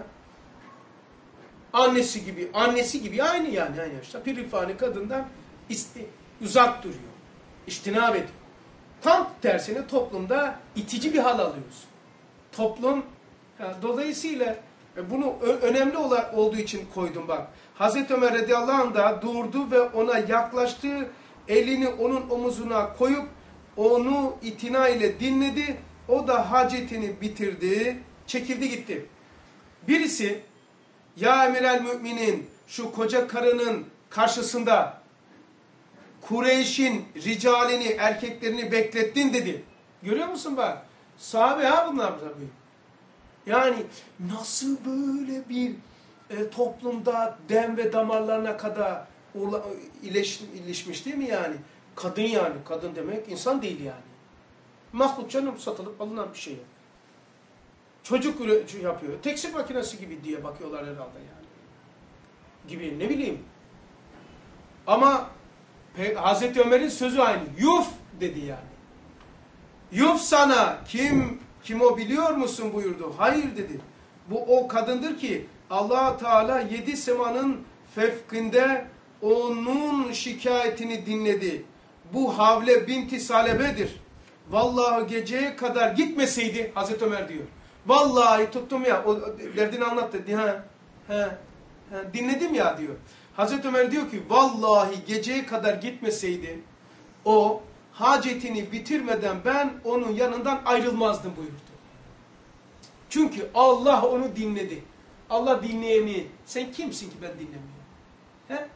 Annesi gibi, annesi gibi aynı yani aynı yaşta. Pirifani kadından isti, uzak duruyor. İçtinab ediyor. Tam tersine toplumda itici bir hal alıyorsun. Toplum ha, dolayısıyla bunu önemli olduğu için koydum bak. Hazreti Ömer radıyallahu anh da durdu ve ona yaklaştı. Elini onun omuzuna koyup onu itina ile dinledi. O da hacetini bitirdi. Çekildi gitti. Birisi ya emirel müminin şu koca karının karşısında Kureyş'in ricalini, erkeklerini beklettin dedi. Görüyor musun bak? Sahabe ha bunlar tabii. Yani nasıl böyle bir e, toplumda dem ve damarlarına kadar ileş, ilişmiş değil mi yani? Kadın yani. Kadın demek insan değil yani. Mahluk canım satılıp alınan bir şey. Çocuk yapıyor. Tekstil makinesi gibi diye bakıyorlar herhalde yani. Gibi ne bileyim. Ama Hazreti Ömer'in sözü aynı. Yuf dedi yani. Yuf sana kim kim o biliyor musun buyurdu. Hayır dedi. Bu o kadındır ki Allah Teala yedi semanın fevkinde onun şikayetini dinledi. Bu Havle binti Salebe'dir. Vallahi geceye kadar gitmeseydi Hazreti Ömer diyor. Vallahi tuttum ya o derdini anlattı. Ha, ha, ha, dinledim ya diyor. Hazreti Ömer diyor ki vallahi geceye kadar gitmeseydi o hacetini bitirmeden ben onun yanından ayrılmazdım buyurdu. Çünkü Allah onu dinledi. Allah dinleyeni sen kimsin ki ben dinlemiyorum? He?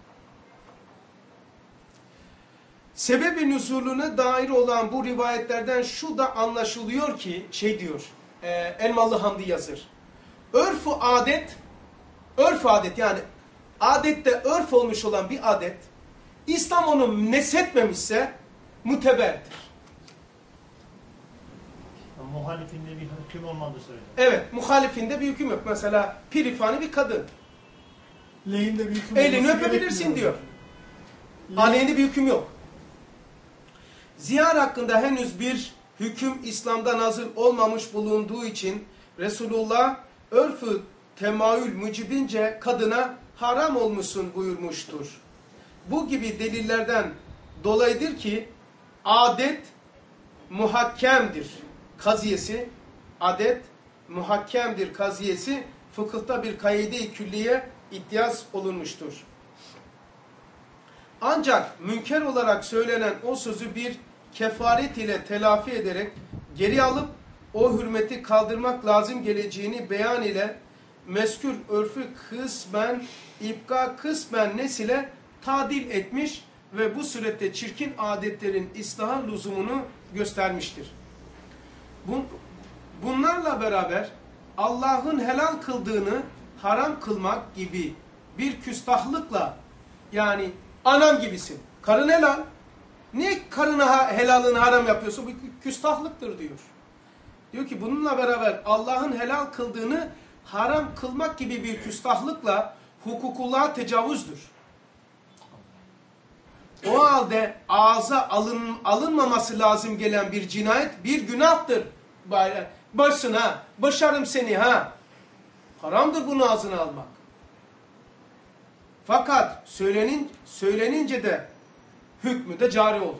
Sebebi nüzulüne dair olan bu rivayetlerden şu da anlaşılıyor ki şey diyor e, Elmalı Hamdi yazır. Örf-ü adet örf-ü adet yani adette örf olmuş olan bir adet İslam onu neshetmemişse muteberdir. Muhalifinde bir hüküm olmadığı söyleniyor. Evet, muhalifinde bir hüküm yok. Mesela pirifani bir kadın. Lehinde bir hüküm Elini öpebilirsin diyor. Aleyhinde bir hüküm yok. Zihar hakkında henüz bir hüküm İslam'da nazil olmamış bulunduğu için Resulullah örf-ü temayül mucibince kadına haram olmuşsun buyurmuştur. Bu gibi delillerden dolayıdır ki adet muhakkemdir kaziyesi, adet muhakkemdir kaziyesi fıkıhta bir kaide-i külliye ihtiyas olunmuştur. Ancak münker olarak söylenen o sözü bir kefaret ile telafi ederek geri alıp o hürmeti kaldırmak lazım geleceğini beyan ile meskür örfü kısmen, ipka kısmen nesile tadil etmiş ve bu surette çirkin adetlerin ıslaha lüzumunu göstermiştir. Bunlarla beraber Allah'ın helal kıldığını haram kılmak gibi bir küstahlıkla yani anam gibisin. Karın helal. Niye karına helalını haram yapıyorsun? Bu küstahlıktır diyor. Diyor ki bununla beraber Allah'ın helal kıldığını haram kılmak gibi bir küstahlıkla hukukullah'a tecavüzdür. O halde ağza alın, alınmaması lazım gelen bir cinayet bir günahtır. Başına, başarım seni ha. Haramdır bunu ağzına almak. Fakat söylenin, söylenince de hükmü de cari olur.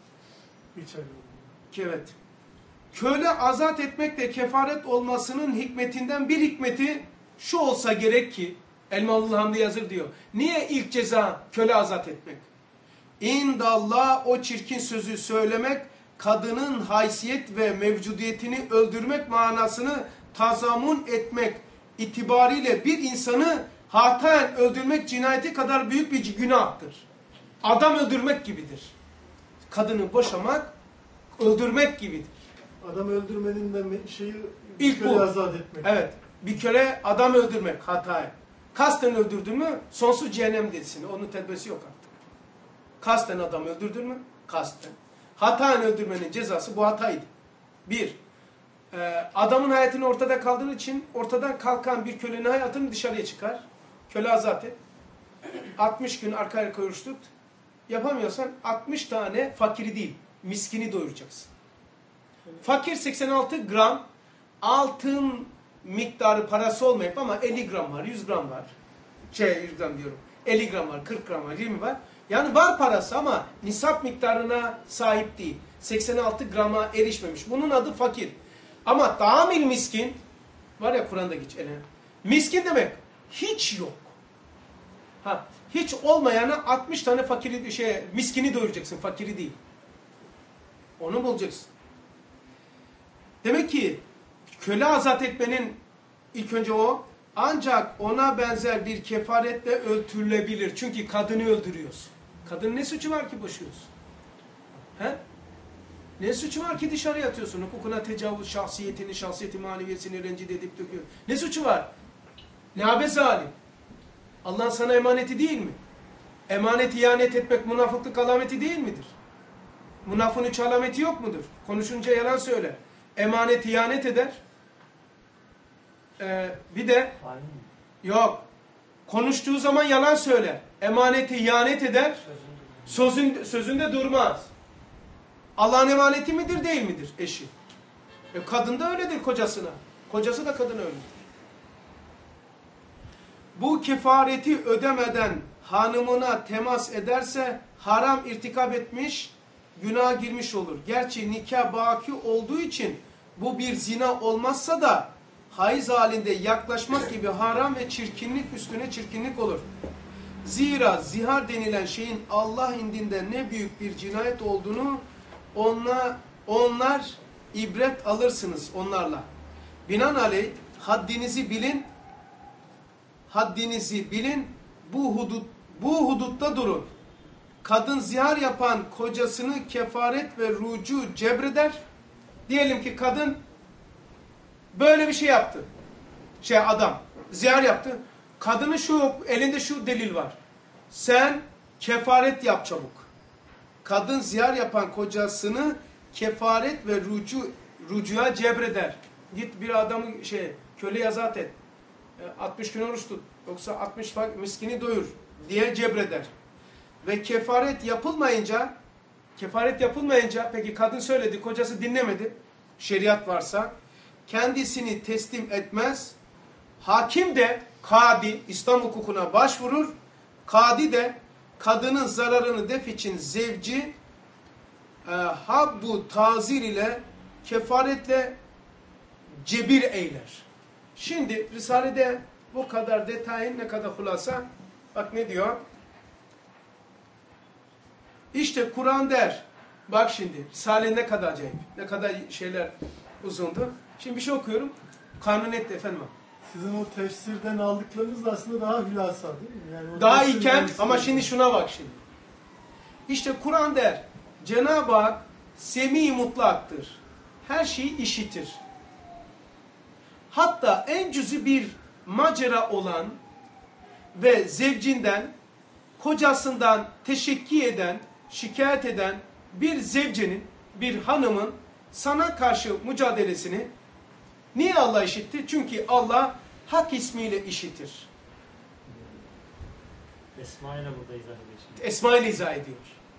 Evet. Köle azat etmekle kefaret olmasının hikmetinden bir hikmeti şu olsa gerek ki Elmalı Hamdi yazır diyor. Niye ilk ceza köle azat etmek? İndallah o çirkin sözü söylemek kadının haysiyet ve mevcudiyetini öldürmek manasını tazamun etmek itibariyle bir insanı hataen öldürmek cinayeti kadar büyük bir günahtır. Adam öldürmek gibidir. Kadını boşamak öldürmek gibidir. Adam öldürmenin de şeyi İlk köle bu. azat etmek. Evet. Bir köle adam öldürmek hataen. Kasten öldürdün mü sonsuz cehennem desin. Onun tedbisi yok artık. Kasten adam öldürdün mü? Kasten. Hataen öldürmenin cezası bu hataydı. Bir, e, adamın hayatını ortada kaldığı için ortadan kalkan bir kölenin hayatını dışarıya çıkar. Köle azat et. altmış gün arka arkaya oruç tut. Yapamıyorsan altmış tane fakiri değil, miskini doyuracaksın. Fakir seksen altı gram altın miktarı parası olmayıp ama elli gram var, yüz gram var. Şey yüz gram diyorum. elli gram var, kırk gram var, yirmi var. Yani var parası ama nisap miktarına sahip değil. seksen altı grama erişmemiş. Bunun adı fakir. Ama tamil miskin var ya Kur'an'da geç eline. Miskin demek hiç yok. Ha, hiç olmayana altmış tane fakiri şey miskini doyuracaksın, fakiri değil. Onu bulacaksın. Demek ki köle azat etmenin ilk önce o, ancak ona benzer bir kefaretle öldürülebilir. Çünkü kadını öldürüyorsun. Kadının ne suçu var ki boşuyorsun? He? Ne suçu var ki dışarıya atıyorsun? Hukukuna tecavüz, şahsiyetini, şahsiyeti maneviyesini rencide edip döküyor. Ne suçu var? Ne haber zalim? Allah'ın sana emaneti değil mi? Emanet ihanet etmek münafıklık alameti değil midir? Münafığın üç alameti yok mudur? Konuşunca yalan söyler. Emanet ihanet eder. Ee, bir de yok. Konuştuğu zaman yalan söyler. Emaneti ihanet eder. Sözünde, sözünde durmaz. Allah'ın emaneti midir değil midir eşi? E, kadın da öyledir kocasına. Kocası da kadına öyledir. Bu kefareti ödemeden hanımına temas ederse haram irtikap etmiş, günaha girmiş olur. Gerçi nikah baki olduğu için bu bir zina olmazsa da hayız halinde yaklaşmak gibi haram ve çirkinlik üstüne çirkinlik olur. Zira zihar denilen şeyin Allah indinde ne büyük bir cinayet olduğunu onlar, onlar ibret alırsınız onlarla. Binaenaleyh haddinizi bilin, haddinizi bilin, bu hudut bu hudutta durun. Kadın zihar yapan kocasını kefaret ve rucu cebreder. Diyelim ki kadın böyle bir şey yaptı. Şey adam zihar yaptı. Kadının şu elinde şu delil var. Sen kefaret yap çabuk. Kadın zihar yapan kocasını kefaret ve rucu rucuya cebreder. Git bir adamı şey köle azat et. altmış gün oruç tut. Yoksa altmış miskini doyur diye cebreder. Ve kefaret yapılmayınca kefaret yapılmayınca peki kadın söyledi, kocası dinlemedi. Şeriat varsa kendisini teslim etmez. Hakim de kadi İslam hukukuna başvurur. Kadi de kadının zararını def için zevci e, habbu tazir ile kefaretle cebir eyler. Şimdi Risale'de bu kadar detayın ne kadar hulasa, bak ne diyor? İşte Kur'an der, bak şimdi Risale ne kadar acayip, ne kadar şeyler uzundu. Şimdi bir şey okuyorum, kanun etti efendim. Sizin o tefsirden aldıklarınız da aslında daha hülasa değil mi? Yani o daha tefsir iken mevzusu- ama şimdi şuna bak şimdi. İşte Kur'an der, Cenab-ı Hak semi mutlaktır. Her şeyi işitir. Hatta en cüzü bir macera olan ve zevcinden, kocasından teşekki eden, şikayet eden bir zevcenin, bir hanımın sana karşı mücadelesini niye Allah işitti? Çünkü Allah hak ismiyle işitir. Esma ile burada izah ediyor şimdi. Esma ile izah ediyor.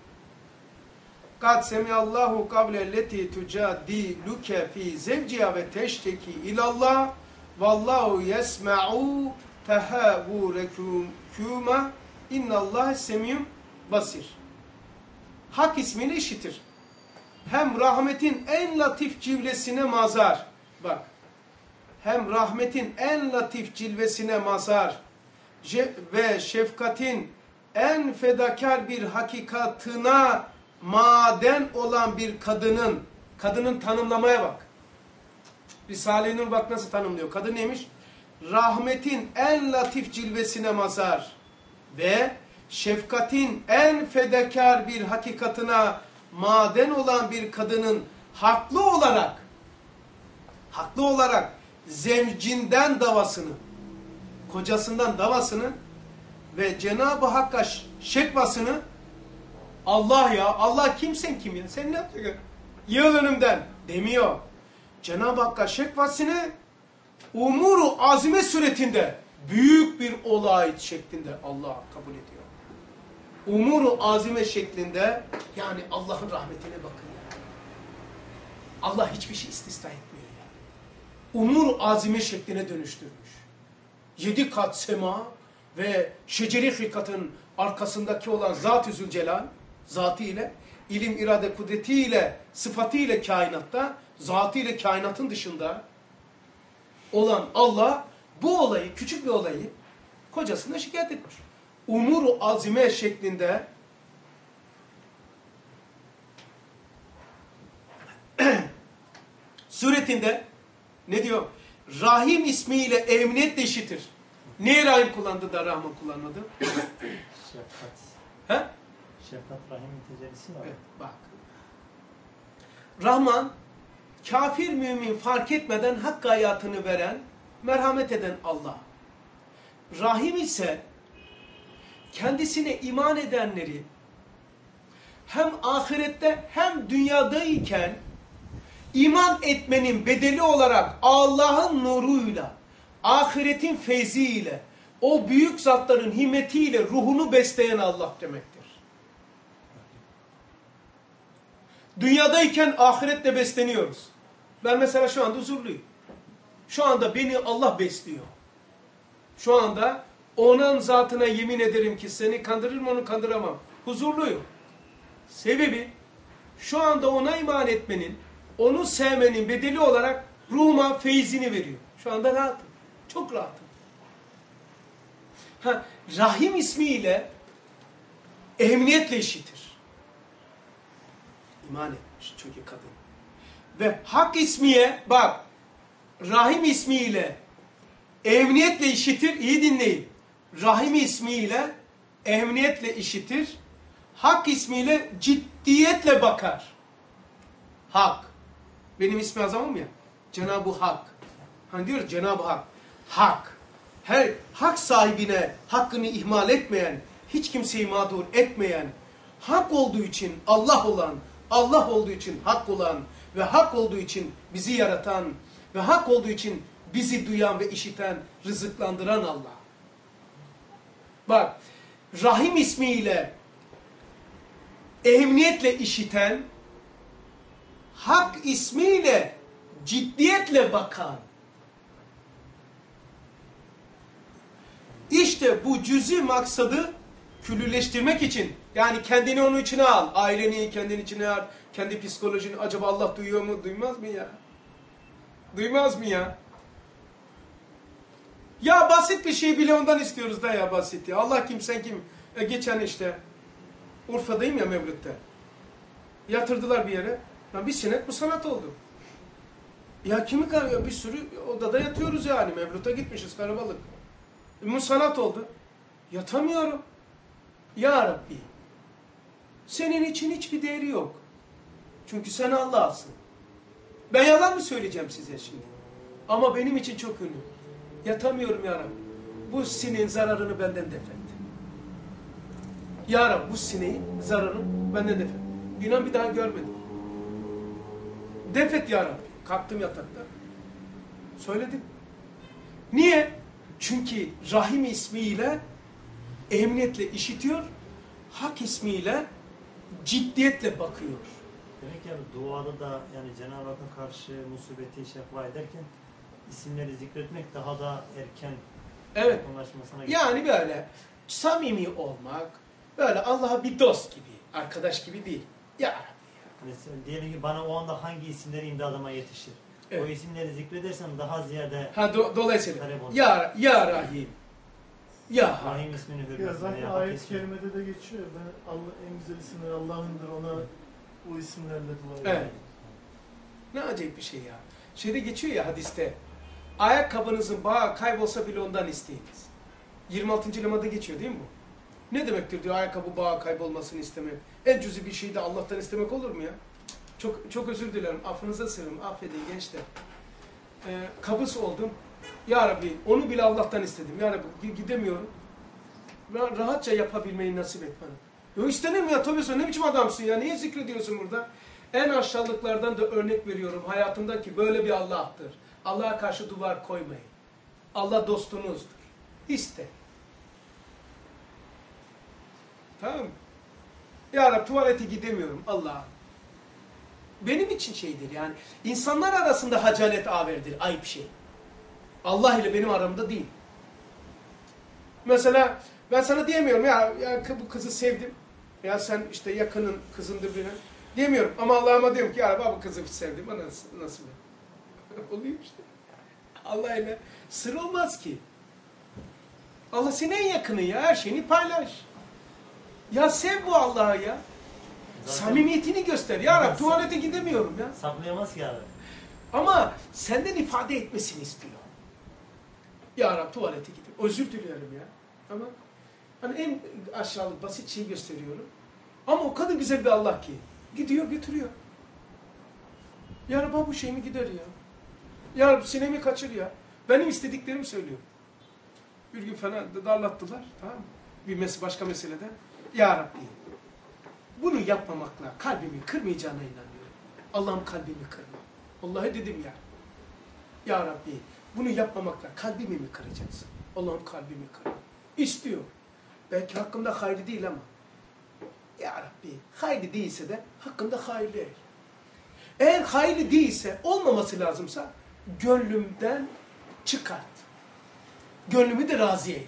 Kad semiyallahu kavlelleti tujadiluke fi zevciha ve teşteki ilallah vallahu yesma'u tehavurekuma innallâhe semiyum basir. Hak ismini işitir. Hem rahmetin en latif cilvesine mazar. Bak. Hem rahmetin en latif cilvesine mazar ve şefkatin en fedakar bir hakikatına maden olan bir kadının, kadının tanımlamaya bak. Risale-i Nur bak nasıl tanımlıyor. Kadın neymiş? Rahmetin en latif cilvesine mazar ve şefkatin en fedakar bir hakikatına maden olan bir kadının haklı olarak haklı olarak zevcinden davasını, kocasından davasını ve Cenab-ı Hakk'a şekvasını Allah ya, Allah kimsen kim ya? Sen ne yapıyorsun? Yığıl önümden demiyor. Cenab-ı Hakk'a şekvasını umuru azime suretinde büyük bir olay şeklinde Allah kabul ediyor. Umuru azime şeklinde, yani Allah'ın rahmetine bakın ya. Allah hiçbir şey istisna etmiyor yani. Umuru azime şekline dönüştürmüş. Yedi kat sema ve şeceri hikatın arkasındaki olan Zat-ı Zülcelal, zatı ile, ilim, irade, kudreti ile, sıfatı ile kainatta, zatı ile kainatın dışında olan Allah bu olayı, küçük bir olayı kocasına şikayet etmiş. Umuru azime şeklinde suretinde ne diyor? Rahim ismiyle emniyetle işitir. Niye Rahim kullandı da Rahman kullanmadı? Şefkat. He? Şefkat Rahim'in tecellisi var. Evet, bak. Rahman, kafir mümin fark etmeden hakkı hayatını veren, merhamet eden Allah. Rahim ise kendisine iman edenleri hem ahirette hem dünyadayken iman etmenin bedeli olarak Allah'ın nuruyla, ahiretin feyziyle, o büyük zatların himmetiyle ruhunu besleyen Allah demektir. Dünyadayken ahiretle besleniyoruz. Ben mesela şu anda huzurluyum. Şu anda beni Allah besliyor. Şu anda onun zatına yemin ederim ki seni kandırır mı onu kandıramam. Huzurluyum. Sebebi şu anda ona iman etmenin, onu sevmenin bedeli olarak ruhuma feyzini veriyor. Şu anda rahatım. Çok rahatım. Ha, Rahim ismiyle emniyetle işitir. İman etmiş çünkü kadın. Ve Hak ismiye bak, Rahim ismiyle emniyetle işitir. İyi dinleyin. Rahim ismiyle emniyetle işitir. Hak ismiyle ciddiyetle bakar. Hak. Benim ismi azamım ya. Cenab-ı Hak. Hani diyor Cenab-ı Hak. Hak. Her hak sahibine hakkını ihmal etmeyen, hiç kimseyi mağdur etmeyen, hak olduğu için Allah olan, Allah olduğu için hak olan ve hak olduğu için bizi yaratan ve hak olduğu için bizi duyan ve işiten, rızıklandıran Allah. Bak, Rahim ismiyle emniyetle işiten, Hak ismiyle ciddiyetle bakan. İşte bu cüzi maksadı küllileştirmek için, yani kendini onun içine al, aileni kendin içine al, kendi psikolojini, acaba Allah duyuyor mu, duymaz mı ya? Duymaz mı ya? Ya basit bir şey bile ondan istiyoruz da ya basit ya. Allah kim sen kim? E geçen işte Urfa'dayım ya Mevlüt'te. Yatırdılar bir yere. Ya bir sinek bu sanat oldu. Ya kimi kalıyor? Bir sürü odada yatıyoruz yani. Mevlüt'e gitmişiz karabalık. E, bu sanat oldu. Yatamıyorum. Ya Rabbi. Senin için hiçbir değeri yok. Çünkü sen Allah'sın. Ben yalan mı söyleyeceğim size şimdi? Ama benim için çok ünlü. Yatamıyorum ya Rabbi. Bu sineğin zararını benden def et. Ya Rabbi bu sineğin zararını benden def et. İnan bir daha görmedim. Def et ya Rabbi. Kalktım yatakta. Söyledim. Niye? Çünkü Rahim ismiyle emniyetle işitiyor, Hak ismiyle ciddiyetle bakıyor. Demek yani duada da yani Cenab-ı Hakk'a karşı musibeti şekva ederken isimleri zikretmek daha da erken Evet. yakınlaşmasına Yani böyle samimi olmak, böyle Allah'a bir dost gibi, arkadaş gibi değil. Ya Rabbi. Mesela diyelim ki bana o anda hangi isimleri imdadıma yetişir? Evet. O isimleri zikredersem daha ziyade Ha do dolayısıyla ya ya Rahim. Ya Hak. Rahim ismini Ya hürmetine zaten ya Hak ayet-i ismini. kerimede de geçiyor. Ben Allah en güzel isimler Allah'ındır, ona bu isimlerle dua ediyorum. Evet. Ne acayip bir şey ya. Şeyde geçiyor ya hadiste. Ayakkabınızın bağı kaybolsa bile ondan isteyiniz. yirmi altıncı lemada geçiyor değil mi bu? Ne demektir diyor ayakkabı bağı kaybolmasını istemek. En cüzi bir şeyi de Allah'tan istemek olur mu ya? Çok çok özür dilerim. Affınıza sığınırım. Affedin gençler. Ee, kabus oldum. Ya Rabbi onu bile Allah'tan istedim. Ya Rabbi gidemiyorum. Rahatça yapabilmeyi nasip et bana. Yok istenir mi ya? Tabii sen ne biçim adamsın ya? Niye zikrediyorsun burada? En aşağılıklardan da örnek veriyorum hayatımda ki böyle bir Allah'tır. Allah'a karşı duvar koymayın. Allah dostunuzdur. İste. Tamam mı? Ya Rabbi tuvalete gidemiyorum. Allah. Benim için şeydir yani. İnsanlar arasında hacalet averdir. Ayıp şey. Allah ile benim aramda değil. Mesela ben sana diyemiyorum ya, ya bu kızı sevdim. Ya sen işte yakının kızındır birine. Diyemiyorum ama Allah'ıma diyorum ki ya Rabbi bu kızı sevdim. Nasıl? Nasıl? Oluyor işte. Allah ile sır olmaz ki. Allah senin en yakını ya. Her şeyini paylaş. Ya sev bu Allah'ı ya. Zaten samimiyetini göster. Ya Rabbi tuvalete gidemiyorum ya. Saklayamaz ki abi. Ama senden ifade etmesini istiyor. Ya Rabbi tuvalete gidip özür diliyorum ya. Ama hani en aşağılık basit şeyi gösteriyorum. Ama o kadar güzel bir Allah ki. Gidiyor götürüyor. Ya Rabbi bu şeyimi gider ya. Ya Rabbi sinemi kaçır ya. Benim istediklerimi söylüyor. Bir gün falan darlattılar. Tamam mı? Bir mes başka meseleden. Ya Rabbi bunu yapmamakla kalbimi kırmayacağına inanıyorum. Allah'ım kalbimi kırma. Allah'a dedim ya. Ya Rabbi bunu yapmamakla kalbimi mi kıracaksın? Allah'ım kalbimi kırma. İstiyor. Belki hakkımda hayırlı değil ama. Ya Rabbi hayırlı değilse de hakkımda hayırlı eğer. Eğer hayırlı değilse olmaması lazımsa gönlümden çıkart. Gönlümü de razı eyle.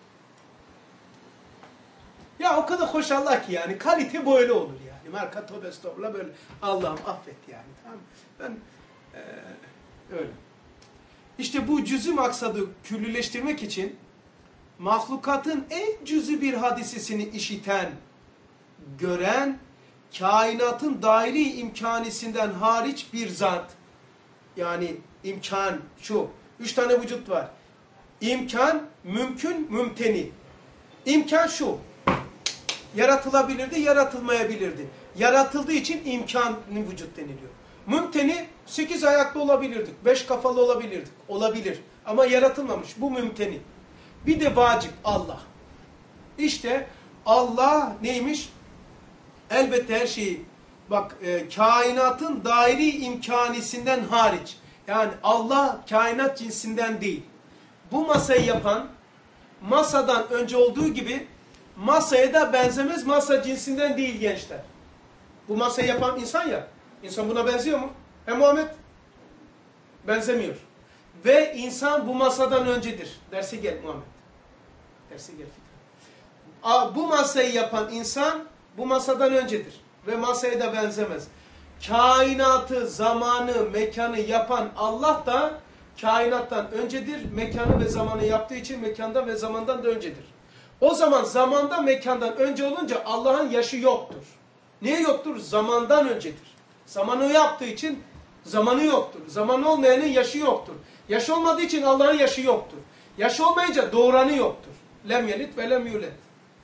Ya o kadar hoş Allah ki yani. Kalite böyle olur yani. Marka tövbe estağfurullah böyle. Allah'ım affet yani. Tamam mı? Ben ee, öyle. İşte bu cüz'i maksadı küllüleştirmek için mahlukatın en cüz'i bir hadisesini işiten, gören, kainatın dairi imkanisinden hariç bir zat. Yani imkan şu. Üç tane vücut var. İmkan, mümkün, mümteni. İmkan şu. Yaratılabilirdi, yaratılmayabilirdi. Yaratıldığı için imkanı vücut deniliyor. Mümteni sekiz ayaklı olabilirdik, beş kafalı olabilirdik. Olabilir. Ama yaratılmamış. Bu mümteni. Bir de vacip Allah. İşte Allah neymiş? Elbette her şeyi bak e, kainatın dairi imkanisinden hariç. Yani Allah kainat cinsinden değil. Bu masayı yapan masadan önce olduğu gibi masaya da benzemez, masa cinsinden değil gençler. Bu masayı yapan insan ya. İnsan buna benziyor mu? He Muhammed? Benzemiyor. Ve insan bu masadan öncedir. Derse gel Muhammed. Derse gel. Aa, bu masayı yapan insan bu masadan öncedir. Ve masaya da benzemez. Kainatı, zamanı, mekanı yapan Allah da kainattan öncedir. Mekanı ve zamanı yaptığı için mekandan ve zamandan da öncedir. O zaman zamanda mekandan önce olunca Allah'ın yaşı yoktur. Niye yoktur? Zamandan öncedir. Zamanı yaptığı için zamanı yoktur. Zamanı olmayanın yaşı yoktur. Yaş olmadığı için Allah'ın yaşı yoktur. Yaş olmayınca doğuranı yoktur. Lem yelit ve lem yulet.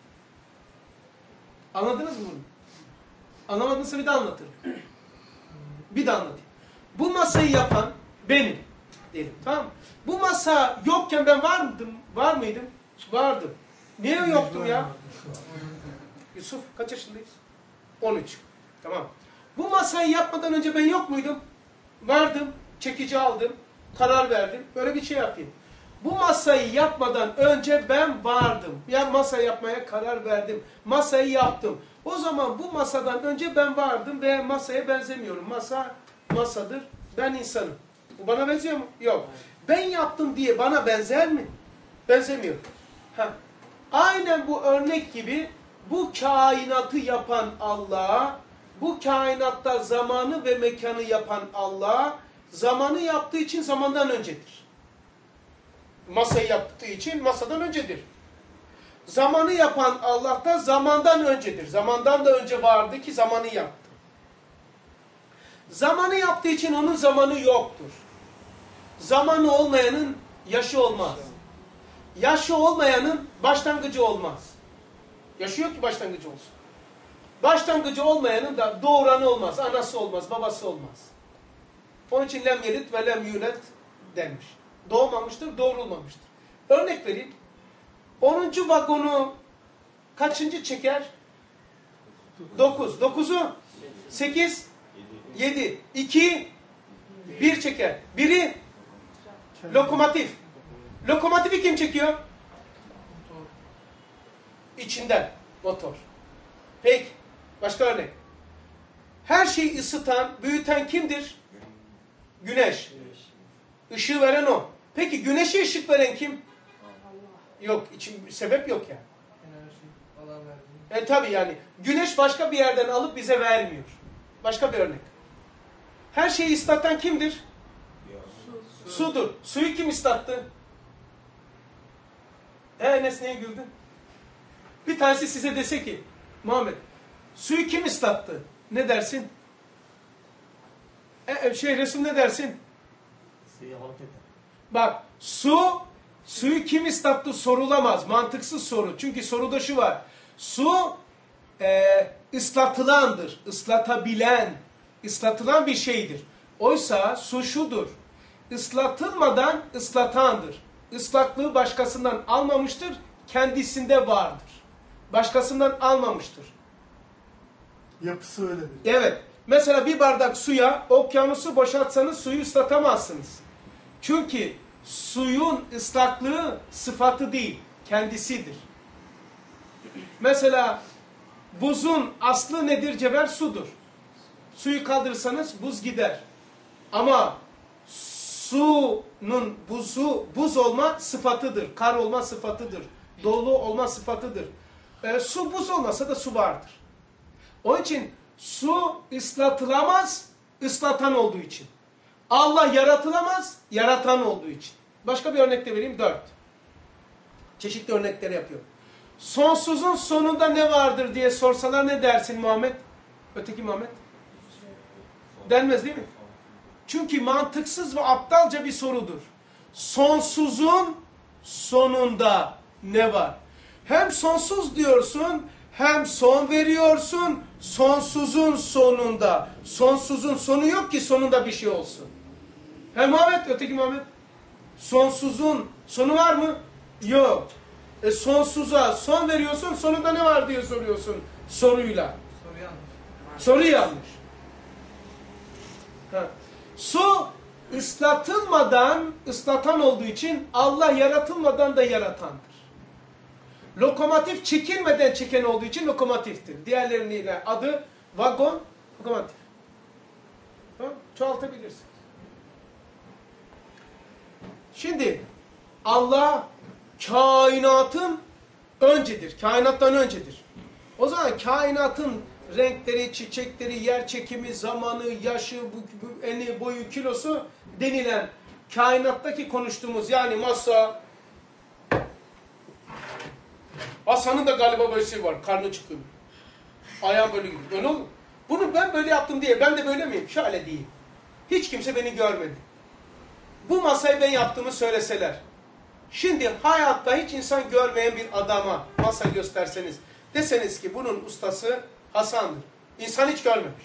Anladınız mı bunu? Anlamadınızsa bir daha anlatırım. Bir daha anlatayım. Bu masayı yapan benim. Diyelim, tamam mı? Bu masa yokken ben var mıydım? Var mıydım? Vardım. Niye yoktum ya? Yusuf kaç yaşındayız? on üç. Tamam. Bu masayı yapmadan önce ben yok muydum? Vardım. Çekici aldım. Karar verdim. Böyle bir şey yapayım. Bu masayı yapmadan önce ben vardım. Yani masa yapmaya karar verdim. Masayı yaptım. O zaman bu masadan önce ben vardım ve masaya benzemiyorum. Masa masadır. Ben insanım. Bu bana benziyor mu? Yok. Ben yaptım diye bana benzer mi? Benzemiyor. Ha. Aynen bu örnek gibi bu kainatı yapan Allah, bu kainatta zamanı ve mekanı yapan Allah, zamanı yaptığı için zamandan öncedir. Masayı yaptığı için masadan öncedir. Zamanı yapan Allah da zamandan öncedir. Zamandan da önce vardı ki zamanı yaptı. Zamanı yaptığı için onun zamanı yoktur. Zamanı olmayanın yaşı olmaz. Yaşı olmayanın başlangıcı olmaz. Yaşıyor ki başlangıcı olsun. Başlangıcı olmayanın da doğuranı olmaz. Anası olmaz, babası olmaz. Onun için lem yelit ve lem yulet denmiş. Doğmamıştır, doğrulmamıştır. Örnek vereyim. onuncu vagonu kaçıncı çeker? dokuz. dokuzu sekiz, yedi. iki, bir çeker. biri lokomotif. Lokomotifi kim çekiyor? İçinden motor. Peki. Başka örnek. Her şeyi ısıtan, büyüten kimdir? Güneş. Işığı veren o. Peki güneşe ışık veren kim? Yok. için sebep yok yani. E tabi yani. Güneş başka bir yerden alıp bize vermiyor. Başka bir örnek. Her şeyi ıslatan kimdir? Su. Sudur. Suyu kim ıslattı? E Enes neye güldün? Bir tanesi size dese ki Muhammed suyu kim ıslattı? Ne dersin? E, şey Resul ne dersin? Bak su suyu kim ıslattı sorulamaz. Mantıksız soru. Çünkü soruda şu var. Su e, ıslatılandır. Islatabilen, ıslatılan bir şeydir. Oysa su şudur. Islatılmadan ıslatandır. Islaklığı başkasından almamıştır. Kendisinde vardır. Başkasından almamıştır. Yapısı öyledir. Evet. Mesela bir bardak suya okyanusu boşaltsanız suyu ıslatamazsınız. Çünkü suyun ıslaklığı sıfatı değil, kendisidir. Mesela buzun aslı nedir Cevher? Sudur. Suyu kaldırırsanız buz gider. Ama suyun buzu, buz olma sıfatıdır. Kar olma sıfatıdır. Dolu olma sıfatıdır. E, su buz olmasa da su vardır. Onun için su ıslatılamaz, ıslatan olduğu için. Allah yaratılamaz, yaratan olduğu için. Başka bir örnek de vereyim. Dört. Çeşitli örnekleri yapıyorum. Sonsuzun sonunda ne vardır diye sorsalar ne dersin Muhammed? Öteki Muhammed? Denmez değil mi? Çünkü mantıksız ve aptalca bir sorudur. Sonsuzun sonunda ne var? Hem sonsuz diyorsun, hem son veriyorsun, sonsuzun sonunda. Sonsuzun sonu yok ki sonunda bir şey olsun. Hem Muhammed, öteki Muhammed. Sonsuzun sonu var mı? Yok. E sonsuza son veriyorsun, sonunda ne var diye soruyorsun soruyla. Soru yanlış. Soru yanlış. Ha. Su ıslatılmadan ıslatan olduğu için Allah yaratılmadan da yaratandır. Lokomotif çekilmeden çeken olduğu için lokomotiftir. Diğerlerinin adı vagon, lokomotif. Tamam, çoğaltabilirsin. Şimdi Allah kainatın öncedir. Kainattan öncedir. O zaman kainatın renkleri, çiçekleri, yer çekimi, zamanı, yaşı, bu, bu, eni, boyu, kilosu denilen kainattaki konuştuğumuz yani masa. Hasan'ın da galiba böyle şey var. Karnı çıkıyor. Ayağım böyle gidiyor. Öyle olur. Bunu ben böyle yaptım diye ben de böyle miyim? Şöyle değil. Hiç kimse beni görmedi. Bu masayı ben yaptığımı söyleseler. Şimdi hayatta hiç insan görmeyen bir adama masa gösterseniz. Deseniz ki bunun ustası Hasan'dır. İnsan hiç görmemiş.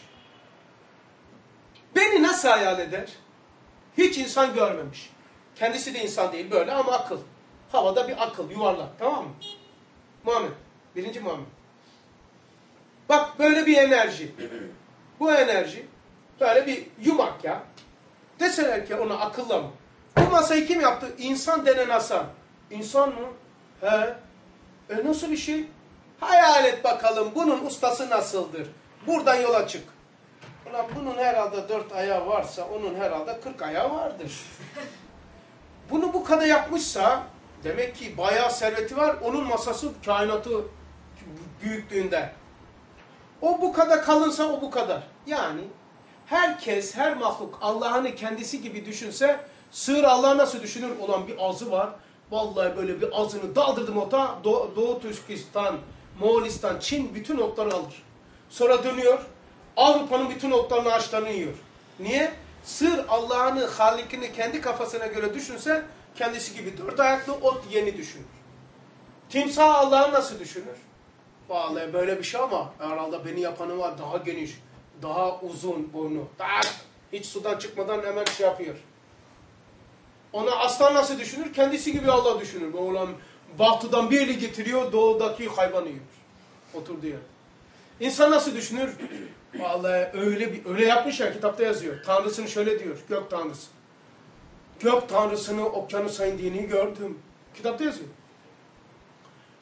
Beni nasıl hayal eder? Hiç insan görmemiş. Kendisi de insan değil böyle ama akıl. Havada bir akıl yuvarlak, tamam mı? Muhammed. Birinci Muhammed. Bak böyle bir enerji. Bu enerji böyle bir yumak ya. Deseler ki ona akılla mı? Bu masayı kim yaptı? İnsan denen Hasan. İnsan mı? He. E nasıl bir şey? Hayal et bakalım bunun ustası nasıldır? Buradan yola çık. Ulan bunun herhalde dört ayağı varsa onun herhalde kırk ayağı vardır. Bunu bu kadar yapmışsa demek ki bayağı serveti var. Onun masası kainatı büyüklüğünde. O bu kadar kalınsa o bu kadar. Yani herkes, her mahluk Allah'ını kendisi gibi düşünse sığır Allah nasıl düşünür? Olan bir azı var. Vallahi böyle bir azını daldırdım ota. Do Doğu Türkistan, Moğolistan, Çin bütün otları alır. Sonra dönüyor. Avrupa'nın bütün otlarını ağaçlarını yiyor. Niye? Sığır Allah'ını, Halik'ini kendi kafasına göre düşünse kendisi gibi dört ayaklı ot yeni düşünür. Timsah Allah'ı nasıl düşünür? Vallahi böyle bir şey ama herhalde beni yapanı var daha geniş, daha uzun boynu. Daha, hiç sudan çıkmadan hemen şey yapıyor. Ona aslan nasıl düşünür? Kendisi gibi Allah düşünür. Bu olan batıdan bir eli getiriyor, doğudaki hayvanı yiyor. Oturduğu yer. İnsan nasıl düşünür? Vallahi öyle bir öyle yapmış ya kitapta yazıyor. Tanrısını şöyle diyor. Gök tanrısı. Gök tanrısını okyanusa indiğini gördüm. Kitapta yazıyor.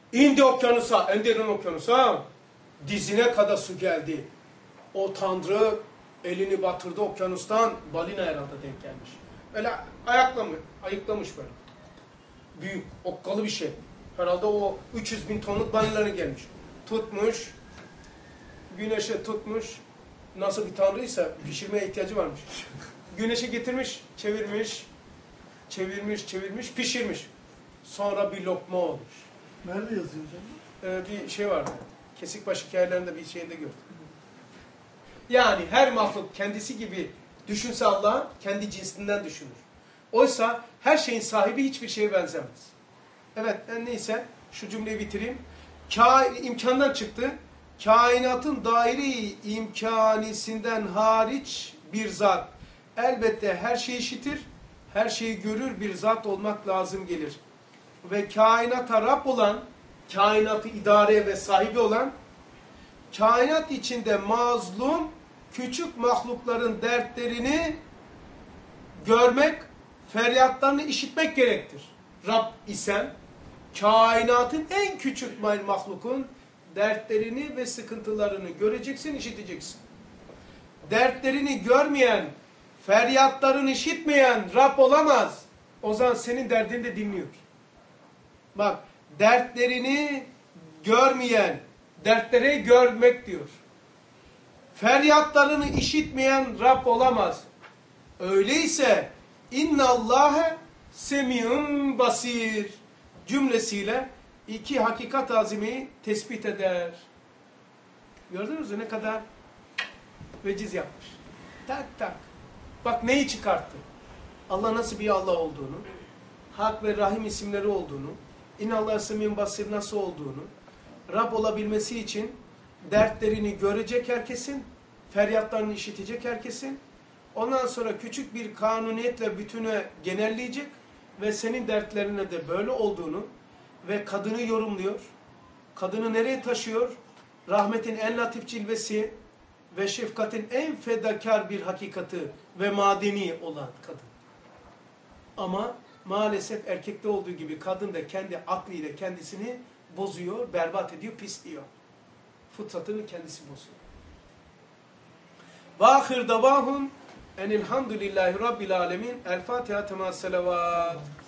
İndi okyanusa, en derin okyanusa. Dizine kadar su geldi. O Tanrı elini batırdı okyanustan, balina herhalde denk gelmiş. Öyle ayaklamış, ayıklamış böyle. Büyük, okkalı bir şey. Herhalde o üç yüz bin tonluk balinaları gelmiş. Tutmuş, güneşe tutmuş. Nasıl bir tanrıysa pişirmeye ihtiyacı varmış. Güneşe getirmiş, çevirmiş, çevirmiş, çevirmiş, pişirmiş. Sonra bir lokma olmuş. Nerede yazıyor hocam? Ee, bir şey vardı. Kesikbaşı hikayelerinde bir şeyinde gördüm. Yani her mahluk kendisi gibi düşünse Allah kendi cinsinden düşünür. Oysa her şeyin sahibi hiçbir şeye benzemez. Evet, yani neyse şu cümleyi bitireyim. Kain, imkandan çıktı. Kainatın daire-i imkanisinden hariç bir zat. Elbette her şeyi işitir, her şeyi görür bir zat olmak lazım gelir. Ve kainata Rab olan, kainatı idare ve sahibi olan, kainat içinde mazlum, küçük mahlukların dertlerini görmek, feryatlarını işitmek gerektir. Rab isen, kainatın en küçük mahlukun dertlerini ve sıkıntılarını göreceksin, işiteceksin. Dertlerini görmeyen, feryatlarını işitmeyen Rab olamaz. O zaman senin derdini de dinliyor. Bak, dertlerini görmeyen, dertleri görmek diyor. Feryatlarını işitmeyen Rab olamaz. Öyleyse innallâhe semiyun basir cümlesiyle iki hakikat azimeyi tespit eder. Gördünüz mü ne kadar veciz yapmış. Tak tak. Bak neyi çıkarttı? Allah nasıl bir Allah olduğunu, Hak ve Rahim isimleri olduğunu, İnnallâhe semiyun basir nasıl olduğunu, Rab olabilmesi için dertlerini görecek herkesin, feryatlarını işitecek herkesin, ondan sonra küçük bir kanuniyetle bütüne genelleyecek ve senin dertlerine de böyle olduğunu ve kadını yorumluyor. Kadını nereye taşıyor? Rahmetin en latif cilvesi ve şefkatin en fedakar bir hakikati ve madeni olan kadın. Ama maalesef erkekte olduğu gibi kadın da kendi aklıyla kendisini bozuyor, berbat ediyor, pisliyor. Fıtratını kendisi bozuyor. Ve ahir davahum enilhamdülillahi rabbil alemin. El Fatiha tema selavat.